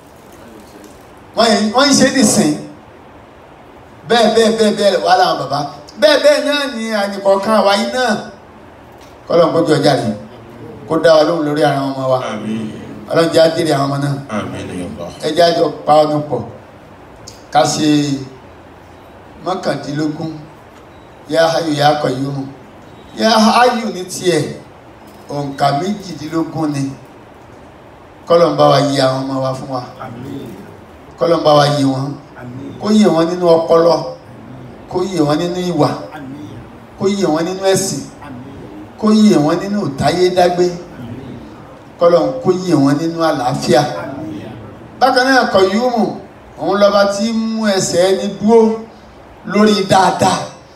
wọ́n ń ṣe nìsín bẹ́ẹ̀ bẹ́ẹ̀ bẹ́ẹ̀ bẹ́ẹ̀ wà láwọn bàbá bẹ́ẹ̀ bẹ́ẹ̀ náà ni àyìnkọ̀ọ̀kan àwáyé náà kọ́lọ̀ ń kójú ọjà rẹ̀ kó dá wa lóhùn lórí àwọn ọmọ wa ọlọ́run jẹ́ àjèrè àwọn ọmọ náà ẹjẹ́ àjọ pa ọ̀nà pọ̀ ká ṣe mọ́kàndínlógún yá ayò yá akọ̀ yìí mú yá ayò ní tiẹ̀ òǹkà méjìdínlógún ni kọ́lọ̀ ń bá wa yí àwọn ọmọ wa fún wa kọ́lọ̀ ń bá wa yí wọn kó yí wọn nínú ọpọlọ kó yí wọn nínú ìwà kó yí wọn nínú ẹ̀sìn kó yí wọn nínú táyédágbé kọ́lọ̀ ń kó yí wọn nínú àlàáfíà. Bákan náà Kọ̀yúmù òun lọ́ba tí mú ẹsẹ̀ ẹni dúró lórí dáadáa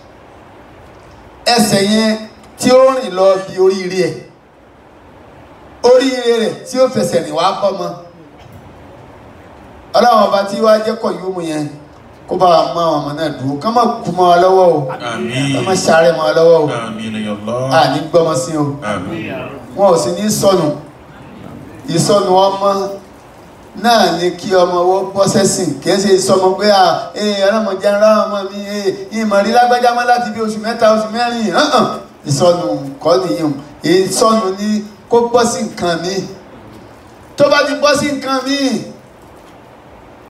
ẹsẹ̀ yẹn tí ó rìn lọ bí oríire ẹ̀ oríire rẹ̀ tí ó fẹsẹ̀ rìn wá bọ́mọ ọlọ́run ọba tí wá jẹ́ Kọ̀yúmù yẹn kó bá wa mọ àwọn ọmọ náà dúró ká má kú mọ́ wa lọ́wọ́ o ká má sáré mọ́ wa lọ́wọ́ o àní gbọ́mọ sí o wọn ò sì ní sọnù ìsọnù ọmọ náà ni kí ọmọ owó bọ́ sẹ́sìn kìí ṣe ìsọmọ pé à ee ọlọ́mọdé ara ọmọ mi ee ìmọ̀ rí lágbájá mọ́ láti bí oṣù mẹ́ta oṣù mẹ́rin hàn ìsọnù kọ́ nìyí ìsọnù ni kó bọ́ sí nǹkan mi tó bá ti bọ́ sí nǹkan mi